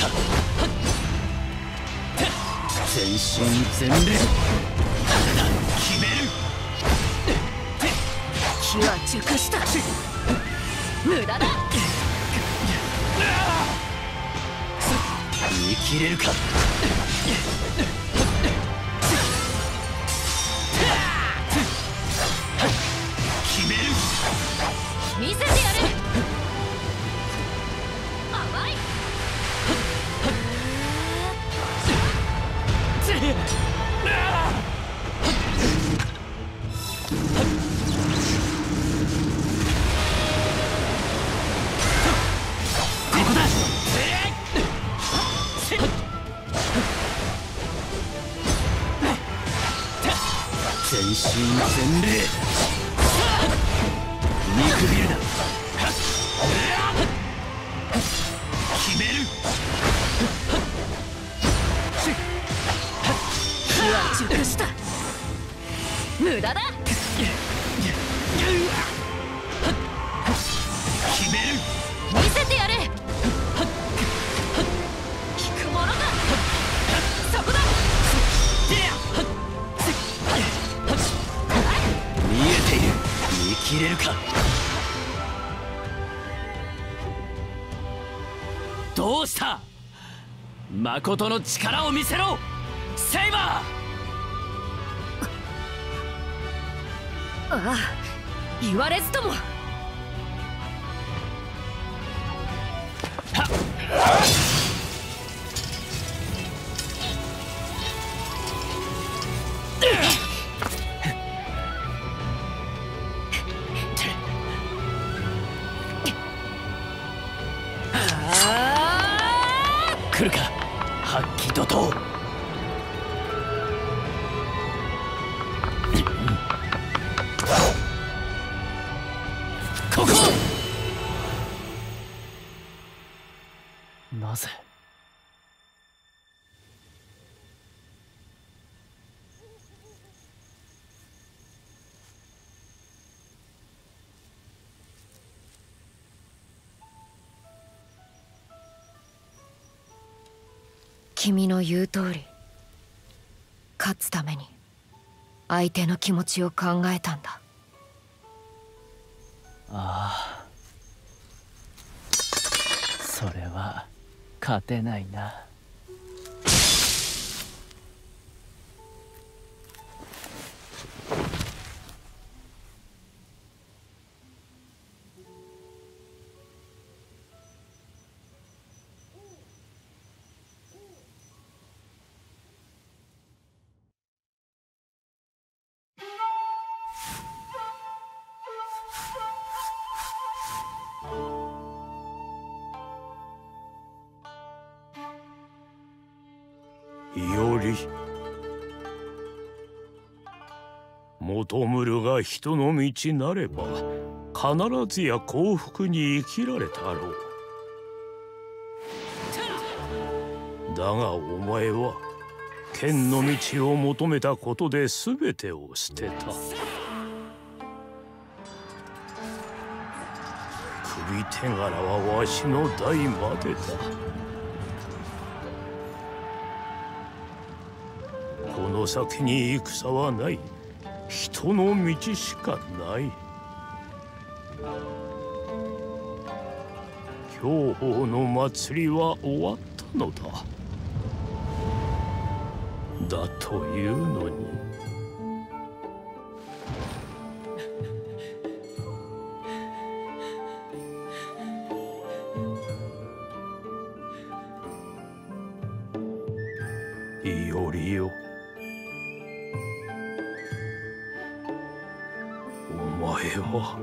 Speaker 1: 全身全霊。決める。
Speaker 6: 火は熟した。無駄だ。
Speaker 1: 見切れるか。決める。
Speaker 6: 見せてやる。甘い。
Speaker 1: ここだ。全身全霊。見くびるな。決める。
Speaker 6: 火は熟した。無駄だ。
Speaker 1: 決める。
Speaker 6: 見せてやる。効くものだ。そこだ。
Speaker 1: 見えている。見切れるか。どうした。誠の力を見せろセイバー。
Speaker 6: ああ、言われずとも。
Speaker 1: 来るか発揮怒涛。ここ。なぜ。
Speaker 2: 君の言う通り、勝つために相手の気持ちを考えたんだ。
Speaker 1: ああ、それは勝てないな。
Speaker 7: より求むるが人の道なれば必ずや幸福に生きられたろう。だがお前は剣の道を求めたことで全てを捨てた。首手柄はわしの代までだ。この先に戦はない。人の道しかない。兵法の祭りは終わったのだ。 だというのに。いおりよ、お前は。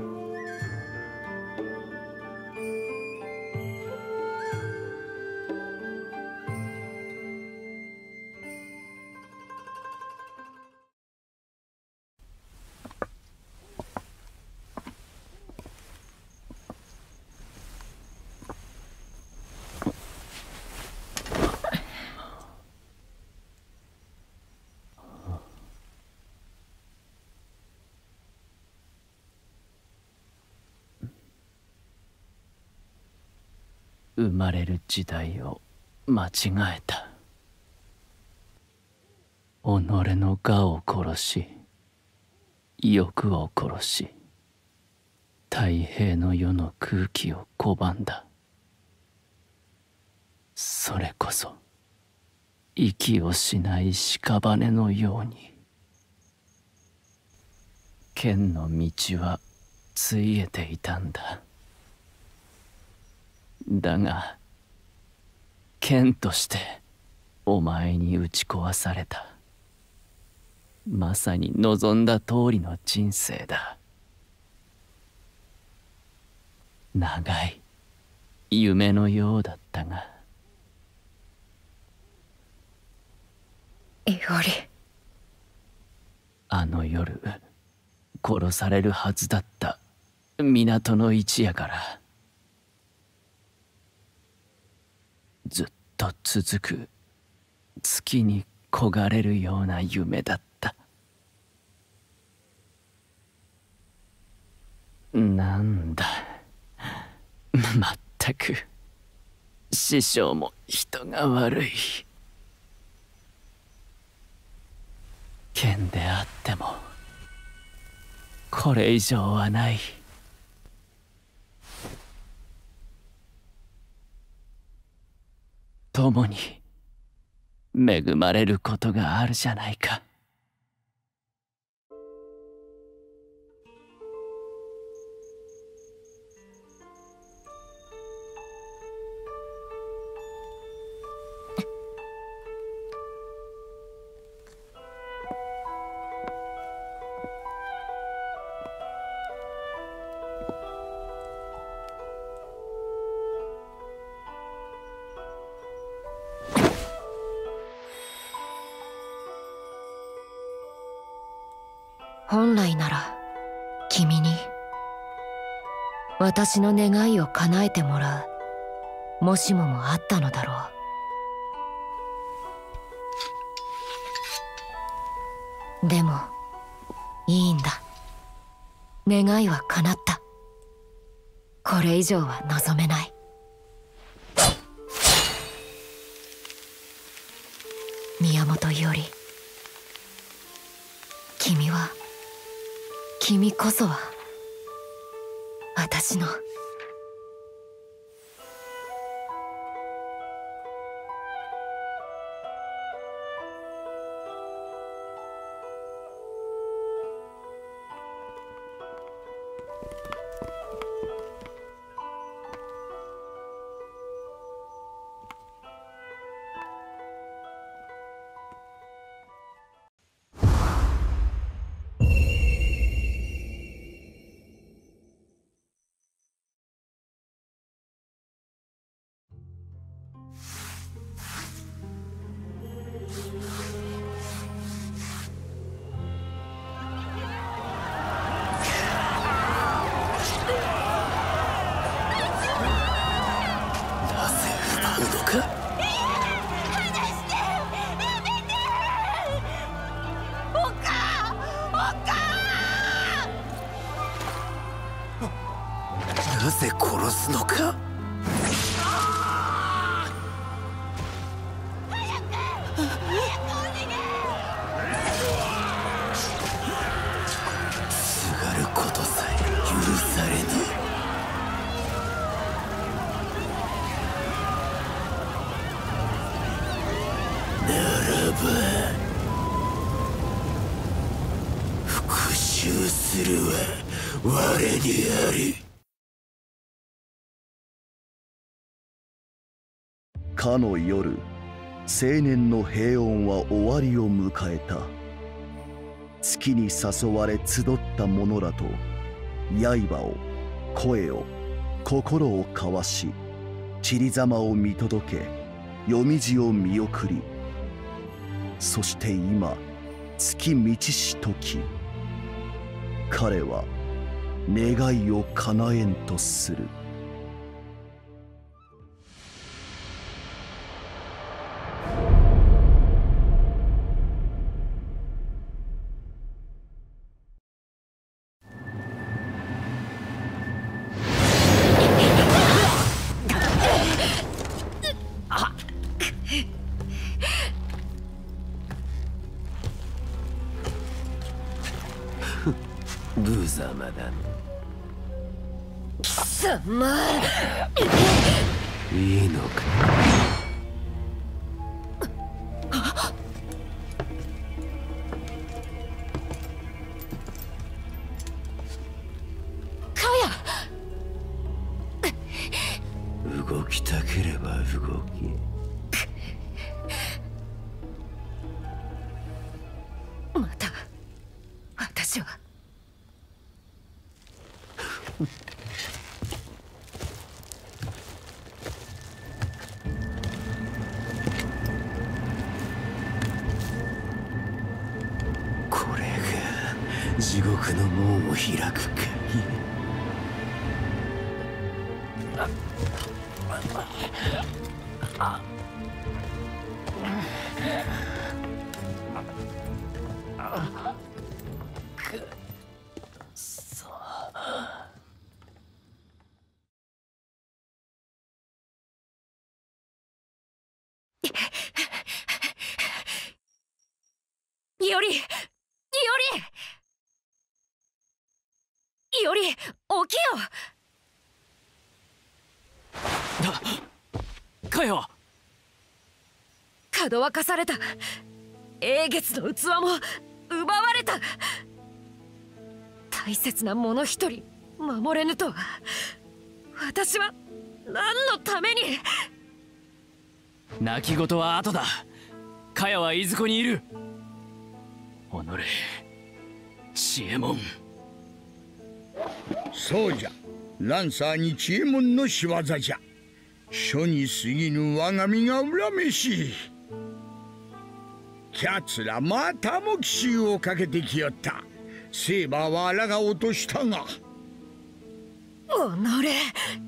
Speaker 1: 生まれる時代を間違えた。己の我を殺し、欲を殺し、太平の世の空気を拒んだ。それこそ息をしない屍のように。剣の道はついえていたんだ。だが剣としてお前に打ち壊された。まさに望んだ通りの人生だ。長い夢のようだったが。
Speaker 2: いおり、
Speaker 1: あの夜殺されるはずだった港の一夜からずっと続く月に焦がれるような夢だった。なんだ、まったく師匠も人が悪い。剣であってもこれ以上はない。共に恵まれることがあるじゃないか。
Speaker 2: 本来なら君に私の願いを叶えてもらうもしももあったのだろう。でもいいんだ、願いは叶った。これ以上は望めない。宮本伊織、君は君こそは私の
Speaker 4: なぜ殺すのか。すがることさえ許されぬ。ならば我であり。
Speaker 3: かの夜、青年の平穏は終わりを迎えた。月に誘われ集った者らと刃を、声を、心を交わし、散りざまを見届け、夜道を見送り、そして今、月満ちし時、彼は願いを叶えんとする。
Speaker 4: 無様だね。
Speaker 2: 貴様
Speaker 4: いいのか。
Speaker 2: カ
Speaker 4: ヤ動きたければ動き。
Speaker 2: また私は
Speaker 4: これが地獄の門を開く鍵。
Speaker 2: よりよりより起きよ。
Speaker 1: カヤは
Speaker 2: かどわかされた。英月の器も奪われた。大切なもの一人守れぬとは、私は何のために。
Speaker 1: 泣き言は後だ。カヤはいずこにいる。おのれ知恵門。
Speaker 8: そうじゃ、ランサーに知恵門の仕業じゃ。書に過ぎぬ我が身が恨めしい。キャツらまたも奇襲をかけてきよった。セーバーは抗おうとしたが。
Speaker 2: おのれ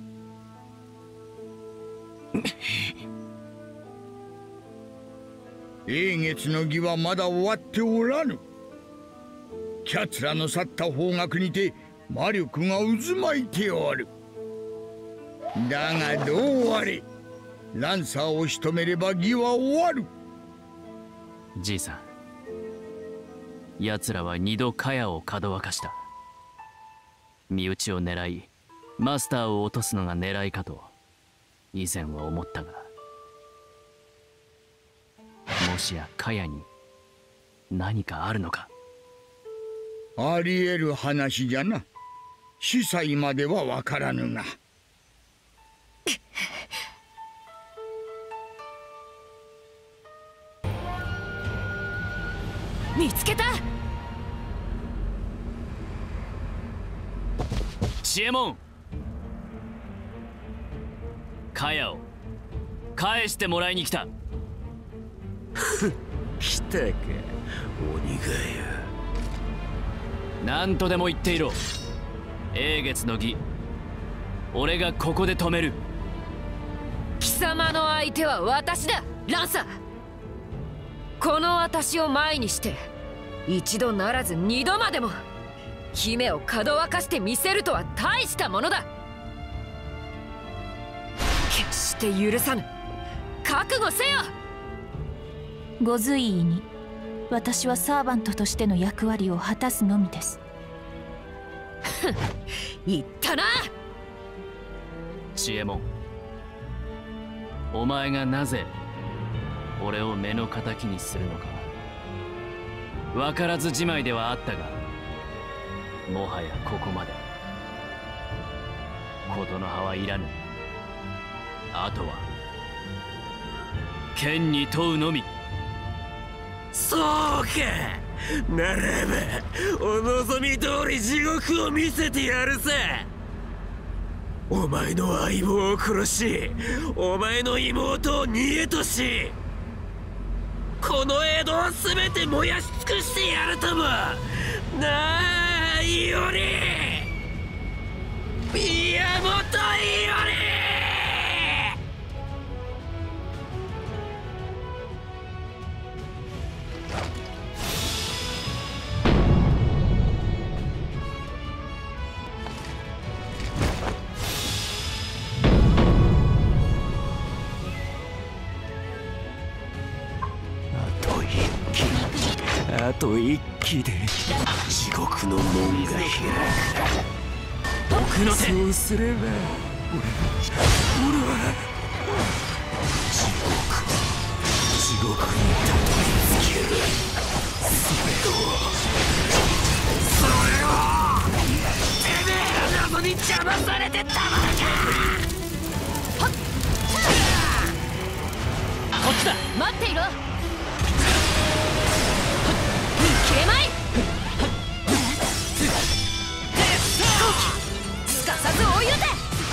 Speaker 8: 英月の儀はまだ終わっておらぬ。キャツらの去った方角にて魔力が渦巻いておる。だがどうあれ、ランサーを仕留めれば儀は終わる。
Speaker 1: じいさん、奴らは二度カヤをかどわかした。身内を狙いマスターを落とすのが狙いかと以前は思ったが、もしやカヤに何かあるのか。
Speaker 8: ありえる話じゃな。司祭まではわからぬが。
Speaker 2: 見つけた。
Speaker 1: 知恵門、カヤを返してもらいに来た。
Speaker 4: 来たか、鬼がよ。
Speaker 1: 何とでも言っていろ。英月の儀、俺がここで止める。
Speaker 2: 貴様の相手は私だ、ランサー。この私を前にして一度ならず二度までも姫をかどわかしてみせるとは大したものだ。決して許さぬ。覚悟せよ。
Speaker 9: ご随意に、私はサーバントとしての役割を果たすのみです。
Speaker 2: 言ったな。
Speaker 1: 知恵門、お前がなぜ俺を目の敵にするのか分からずじまいではあったが、もはやここまで。 ことの葉はいらぬ。あとは剣に問うのみ。
Speaker 7: そうか、ならばお望み通り地獄を見せてやるさ。お前の相棒を殺し、お前の妹を逃げとし、この江戸を全て燃やし尽くしてやるともなあ、いおり、宮本いおり。
Speaker 4: あと一騎で地獄の門が開く。
Speaker 1: 奥の手。
Speaker 4: そうすれば俺は俺は地獄地獄にたどり着ける。それをそれをてめえら謎に邪魔されてたまるか。
Speaker 6: こっちだ。待っていろ。切れまい。すかさず追い打て。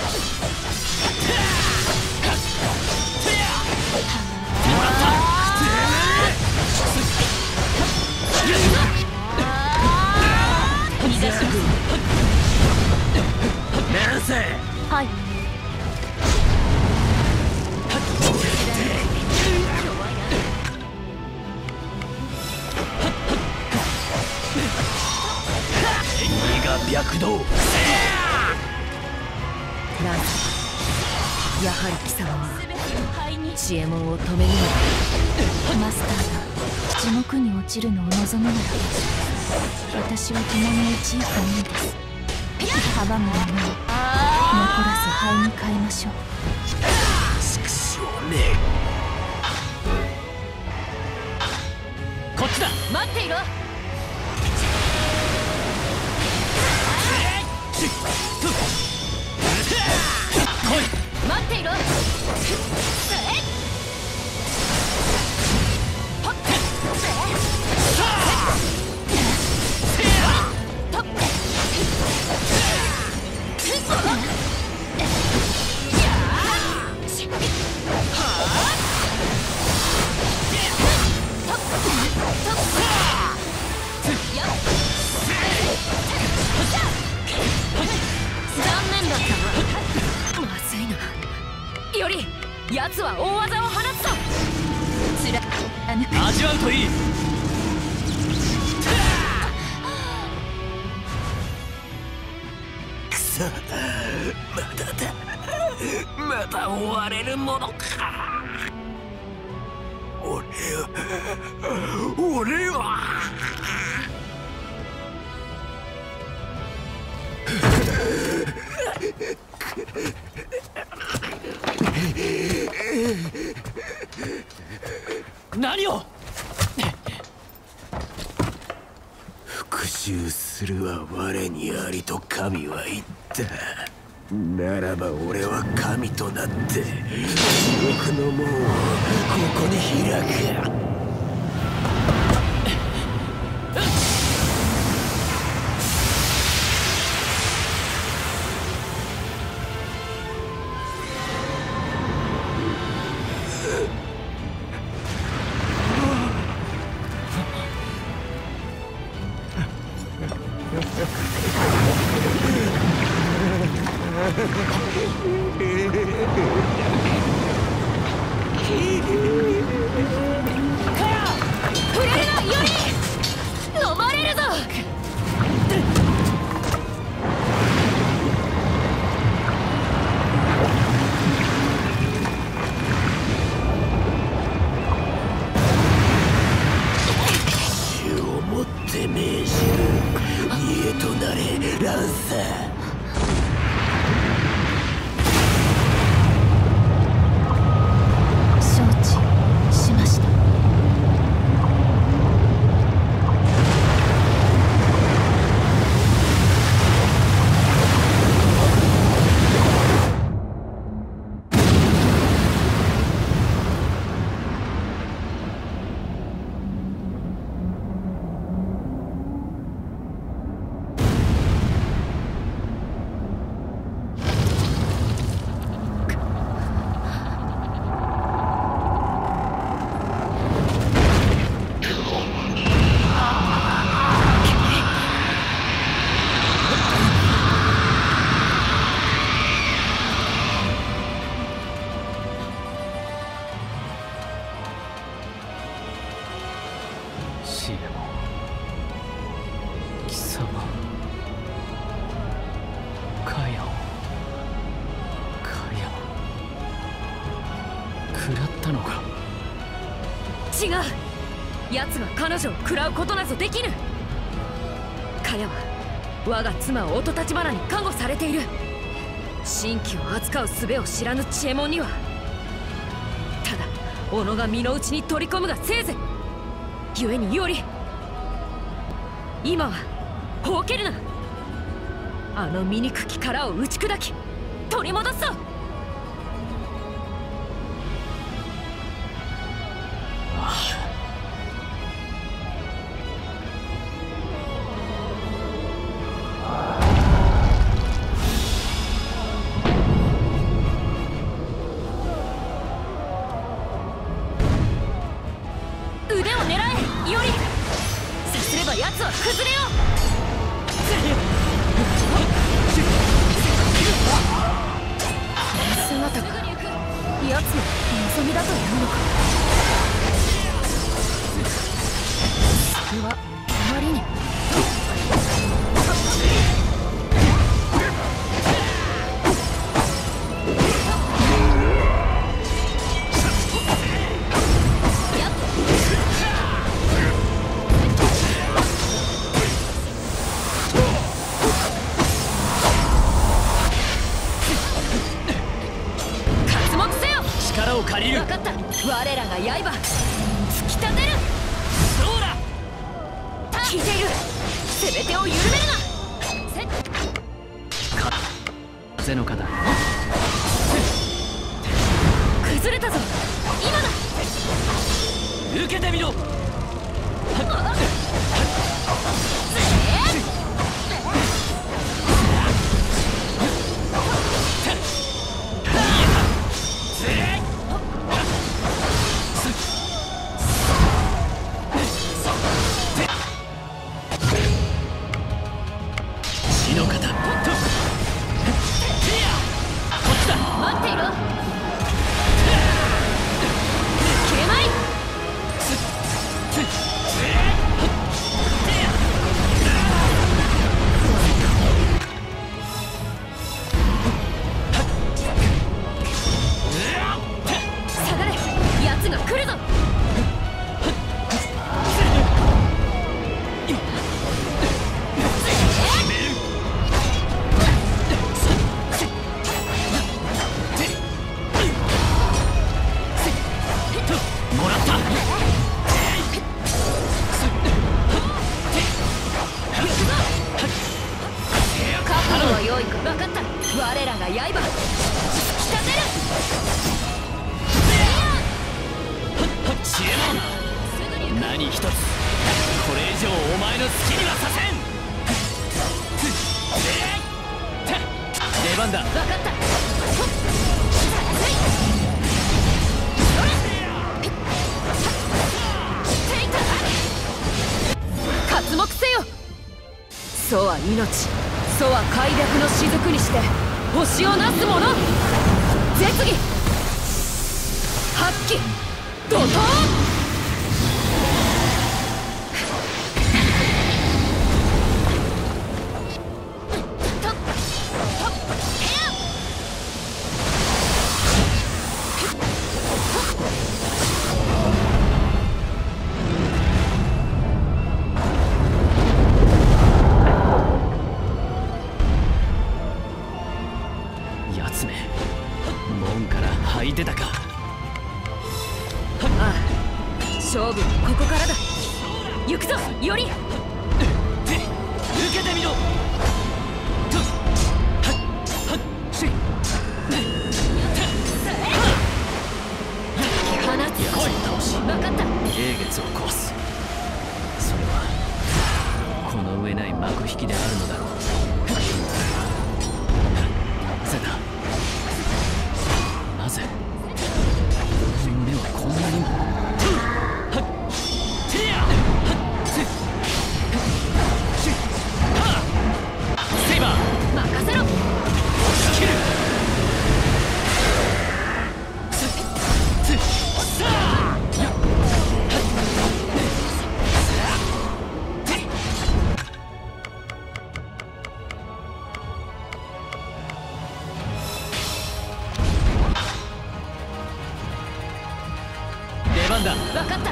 Speaker 1: もらった。
Speaker 7: ナンセ。
Speaker 9: はい。
Speaker 1: 躍動。
Speaker 2: ランサ、やはり貴様は知恵門を止めるのだ。
Speaker 9: マスターが地獄に落ちるのを望むなら私は共に討ち行くのみです。阻む者を残らず灰に変えましょう。
Speaker 7: 畜生め。
Speaker 1: こっちだ。
Speaker 6: 待っていろ。待っていろ。残念だったわ。まずいな。より奴は大技を放つぞ。つら
Speaker 1: 味わうといい。
Speaker 7: くそ、まだだ。また追われるものか。俺は俺は
Speaker 1: 何を。
Speaker 7: 復讐するは我にありと神は言った。ならば俺は神となって地獄の門をここに開く。
Speaker 9: こ
Speaker 1: しいでも貴様カヤをカヤ食らったのか。
Speaker 2: 違う。奴が彼女を食らうことなどできぬ。カヤは我が妻を音立花に看護されている。神器を扱う術を知らぬ知恵者にはただ己が身の内に取り込むがせいぜい。故により今はほうけるな。あの醜き殻を打ち砕き取り戻すぞ。腕を狙えより。さすれば奴は崩れよう。姿が奴の望みだというのか。それはあまりに分かった。我らが刃突き立てる。そうだ。聞いている。全てを緩めるな。
Speaker 1: か風の方
Speaker 2: 崩れたぞ。今だ。
Speaker 1: 受けてみろ。
Speaker 2: 我らが刃突き立てる。
Speaker 1: 知恵者何一つこれ以上お前の好きにはさせん。出番だ。分かった。
Speaker 2: 刮目せよ。楚は命、楚は開白の雫にして星をなす者。絶技発揮怒涛。
Speaker 1: 奴め門から這い出たか。
Speaker 2: ああ、勝負はここからだ。行くぞより。
Speaker 1: 受けてみろ。
Speaker 2: 放つ。
Speaker 1: 倒し
Speaker 2: 分かった。
Speaker 1: 英月を壊す。それはこの上ない幕引きであるのだろう。なぜだ。なぜ胸はこんなにも。セイバー
Speaker 2: 任せろ。
Speaker 1: 切る。 番だ。
Speaker 2: 分かった。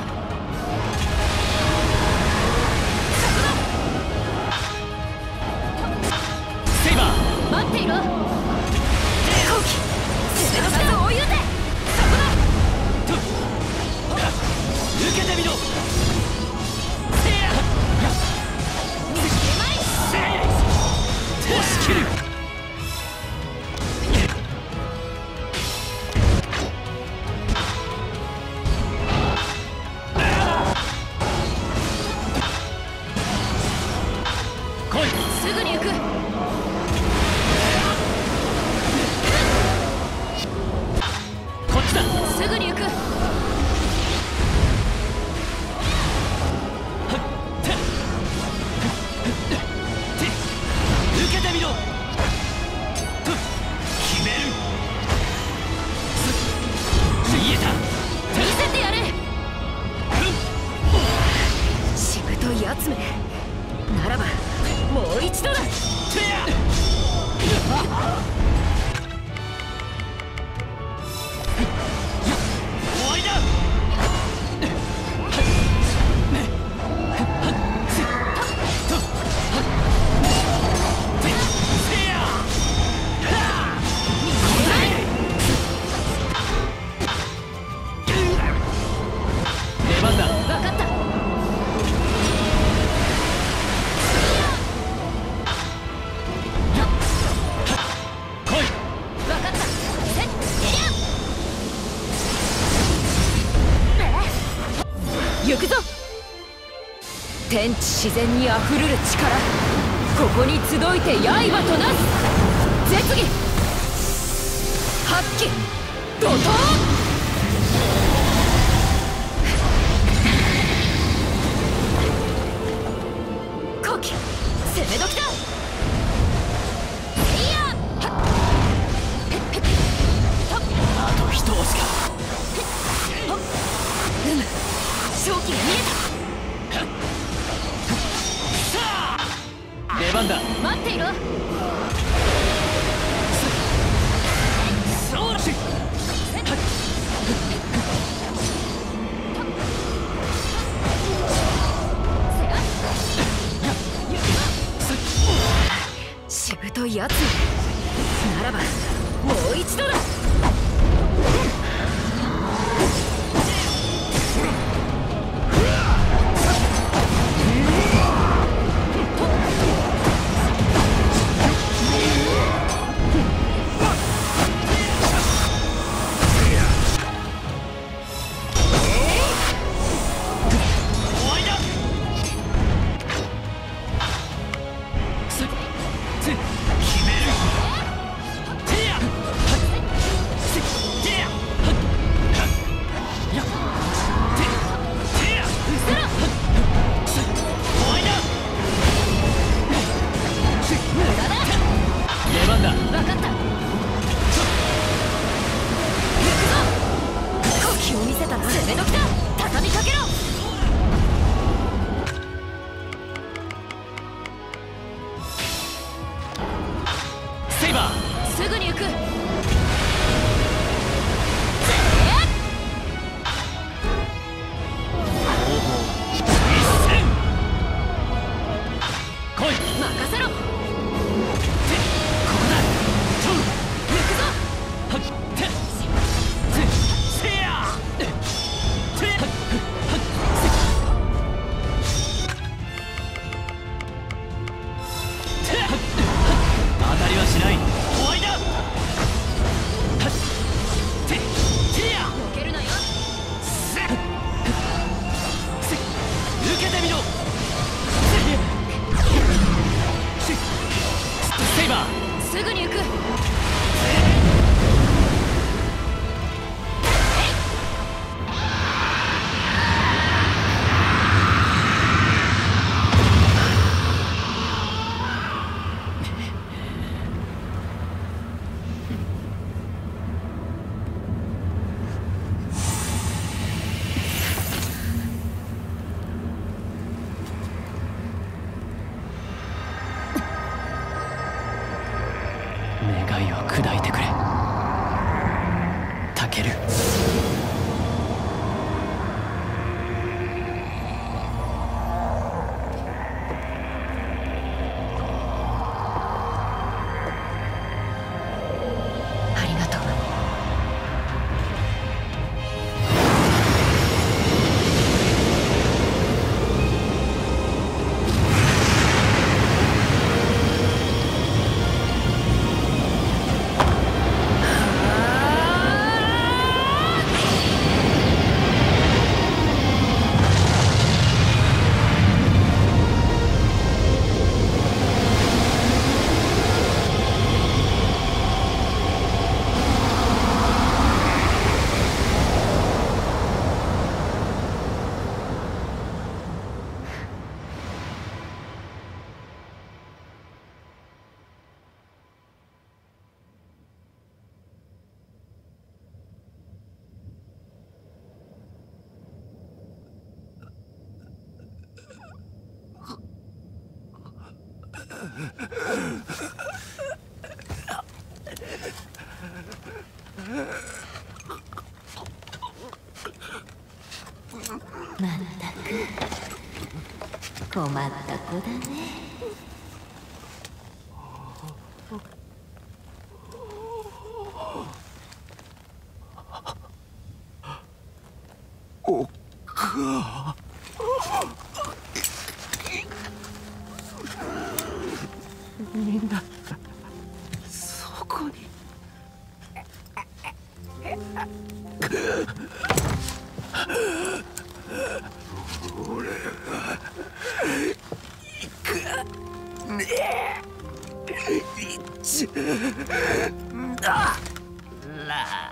Speaker 1: セイバー
Speaker 2: 待っていろ。後期攻めの数を追い打て。そこだ。
Speaker 1: 受けてみろ。押し切る。来い。
Speaker 2: すぐに行く。
Speaker 1: こっちだ。
Speaker 2: すぐに行く。
Speaker 1: 受けてみろ。決める。言えた。
Speaker 2: 見せてやれ。しぶといやつめ。ならばもう一度だ。
Speaker 1: 終わりだ。出番だ。
Speaker 2: 分かった。
Speaker 1: 来い。
Speaker 2: 分かった。せっ行くぞ。天地自然にあふるる力、ここに集いて刃となす。絶技発揮怒涛。後期攻め時だ。いや
Speaker 1: あと一押しか。
Speaker 2: うむ、勝機が見え
Speaker 1: 出番だ。
Speaker 2: た。待っていろ。
Speaker 1: そうらしい。
Speaker 2: しぶといやつならばもう一度だ。すぐに行く。任せろ。すぐに行く。
Speaker 1: 願いを砕いてくれタケル。
Speaker 2: 困った子だね。
Speaker 4: おっかみんなそこに俺が行かねえ行っちゃうんだら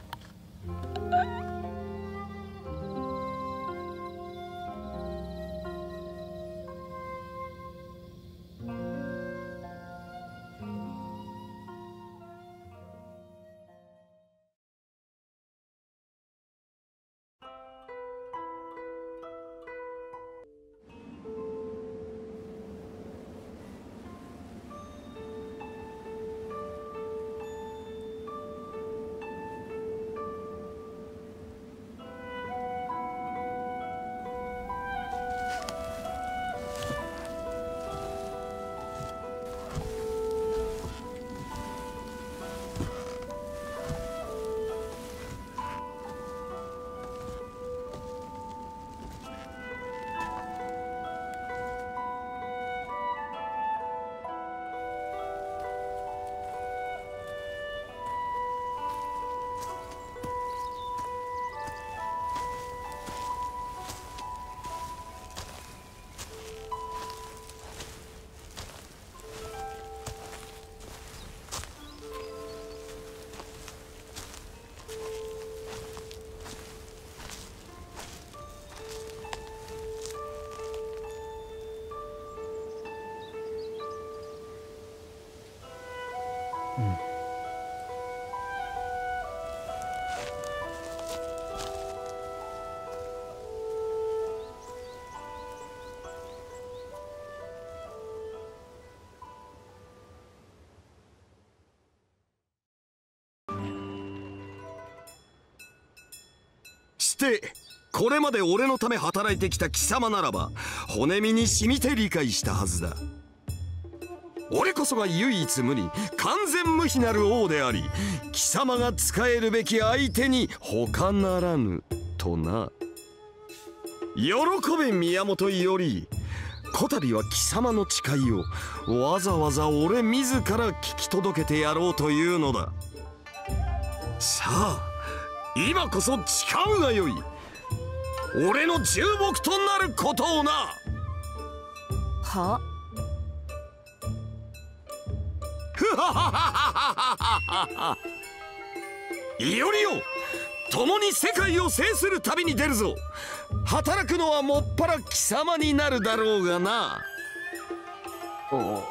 Speaker 4: してこれまで俺のため働いてきた貴様ならば骨身に染みて理解したはずだ。俺こそが唯一無二完全無比なる王であり貴様が仕えるべき相手に他ならぬとな。喜べ宮本伊織、こたびは貴様の誓いをわざわざ俺自ら聞き届けてやろうというのだ。さあ今こそ誓うがよい。俺の重木となることをな。
Speaker 2: は
Speaker 4: いおりよ、共に世界を制する旅に出るぞ。働くのはもっぱら貴様になるだろうがな。お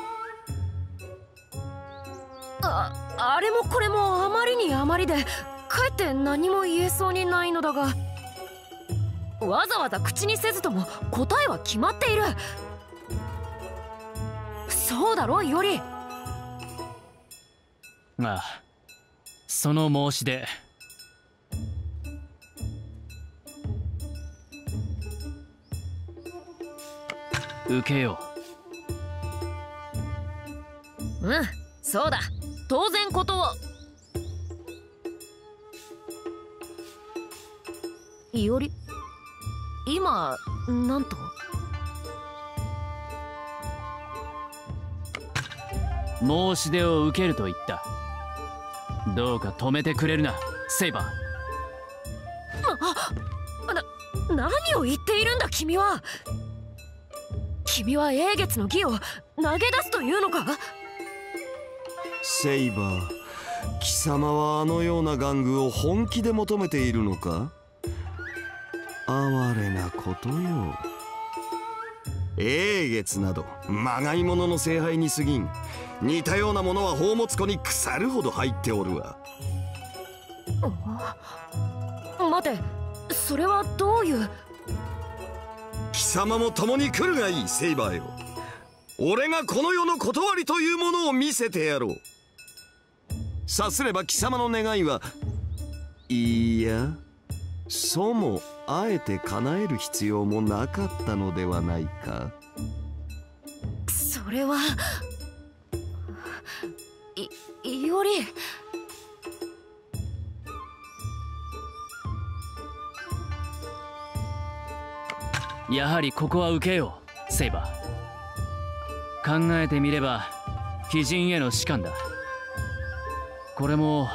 Speaker 2: ああれもこれもあまりにあまりでかえって何も言えそうにないのだが、わざわざ口にせずとも答えは決まっている。そうだろより。
Speaker 1: ああ、その申し出受けよ
Speaker 2: う。うん、そうだ、当然ことは。いおり、今なんと。
Speaker 1: 申し出を受けると言った。どうか止めてくれるな、セイバ
Speaker 2: ー。な、何を言っているんだ君は。君は英月の義を投げ出すというのか。
Speaker 4: セイバー、貴様はあのような玩具を本気で求めているのか。哀れなことよ。英月などまがいものの聖杯に過ぎん。似たようなものは宝物庫に腐るほど入っておるわ。
Speaker 2: 待て、それはどういう。
Speaker 4: 貴様も共に来るがいい、セイバーよ。俺がこの世の断りというものを見せてやろう。さすれば貴様の願いはいいやそうもあえて叶える必要もなかったのではないか。
Speaker 2: それは。い、いおり。
Speaker 1: やはりここは受けよう、セイバー。考えてみれば鬼人への士官だ。これも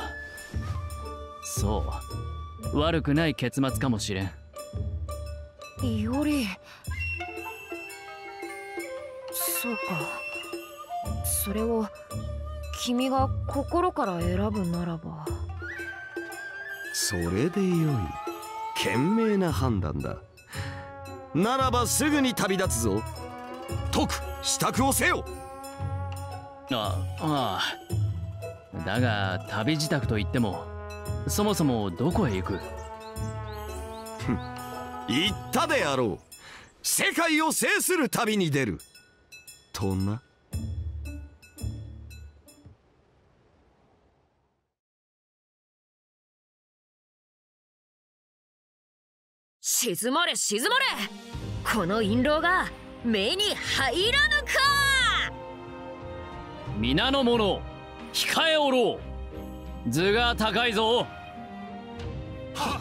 Speaker 1: そう悪くない結末かもしれん。
Speaker 2: いおり。そうか。それを君が心から選ぶならば。
Speaker 4: それでよい。賢明な判断だ。ならばすぐに旅立つぞ。徳支度をせよ。
Speaker 1: あああだが旅支度といってもそもそもどこへ行く？
Speaker 4: 言ったであろう。世界を制する旅に出るとな。
Speaker 2: 静まれ静まれ。この印籠が目に入らぬか。
Speaker 1: 皆の者控えおろう。図が高いぞ。
Speaker 4: は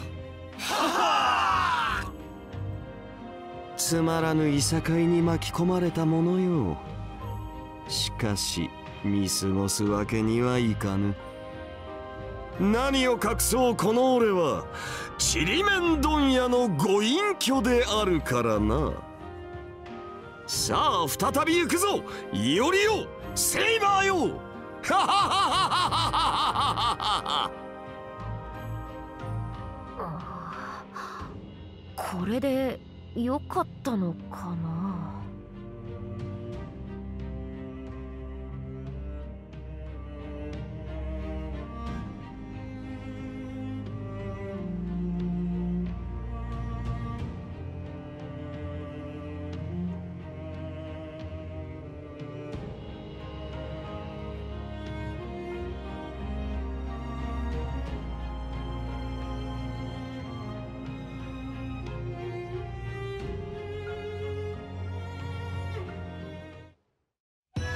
Speaker 4: はつまらぬいさかいに巻き込まれたものよ。しかし見過ごすわけにはいかぬ。何を隠そうこの俺はちりめん問屋のご隠居であるからな。さあ再び行くぞいおりよセイバーよ。はははははは。
Speaker 2: これでよかったのかな。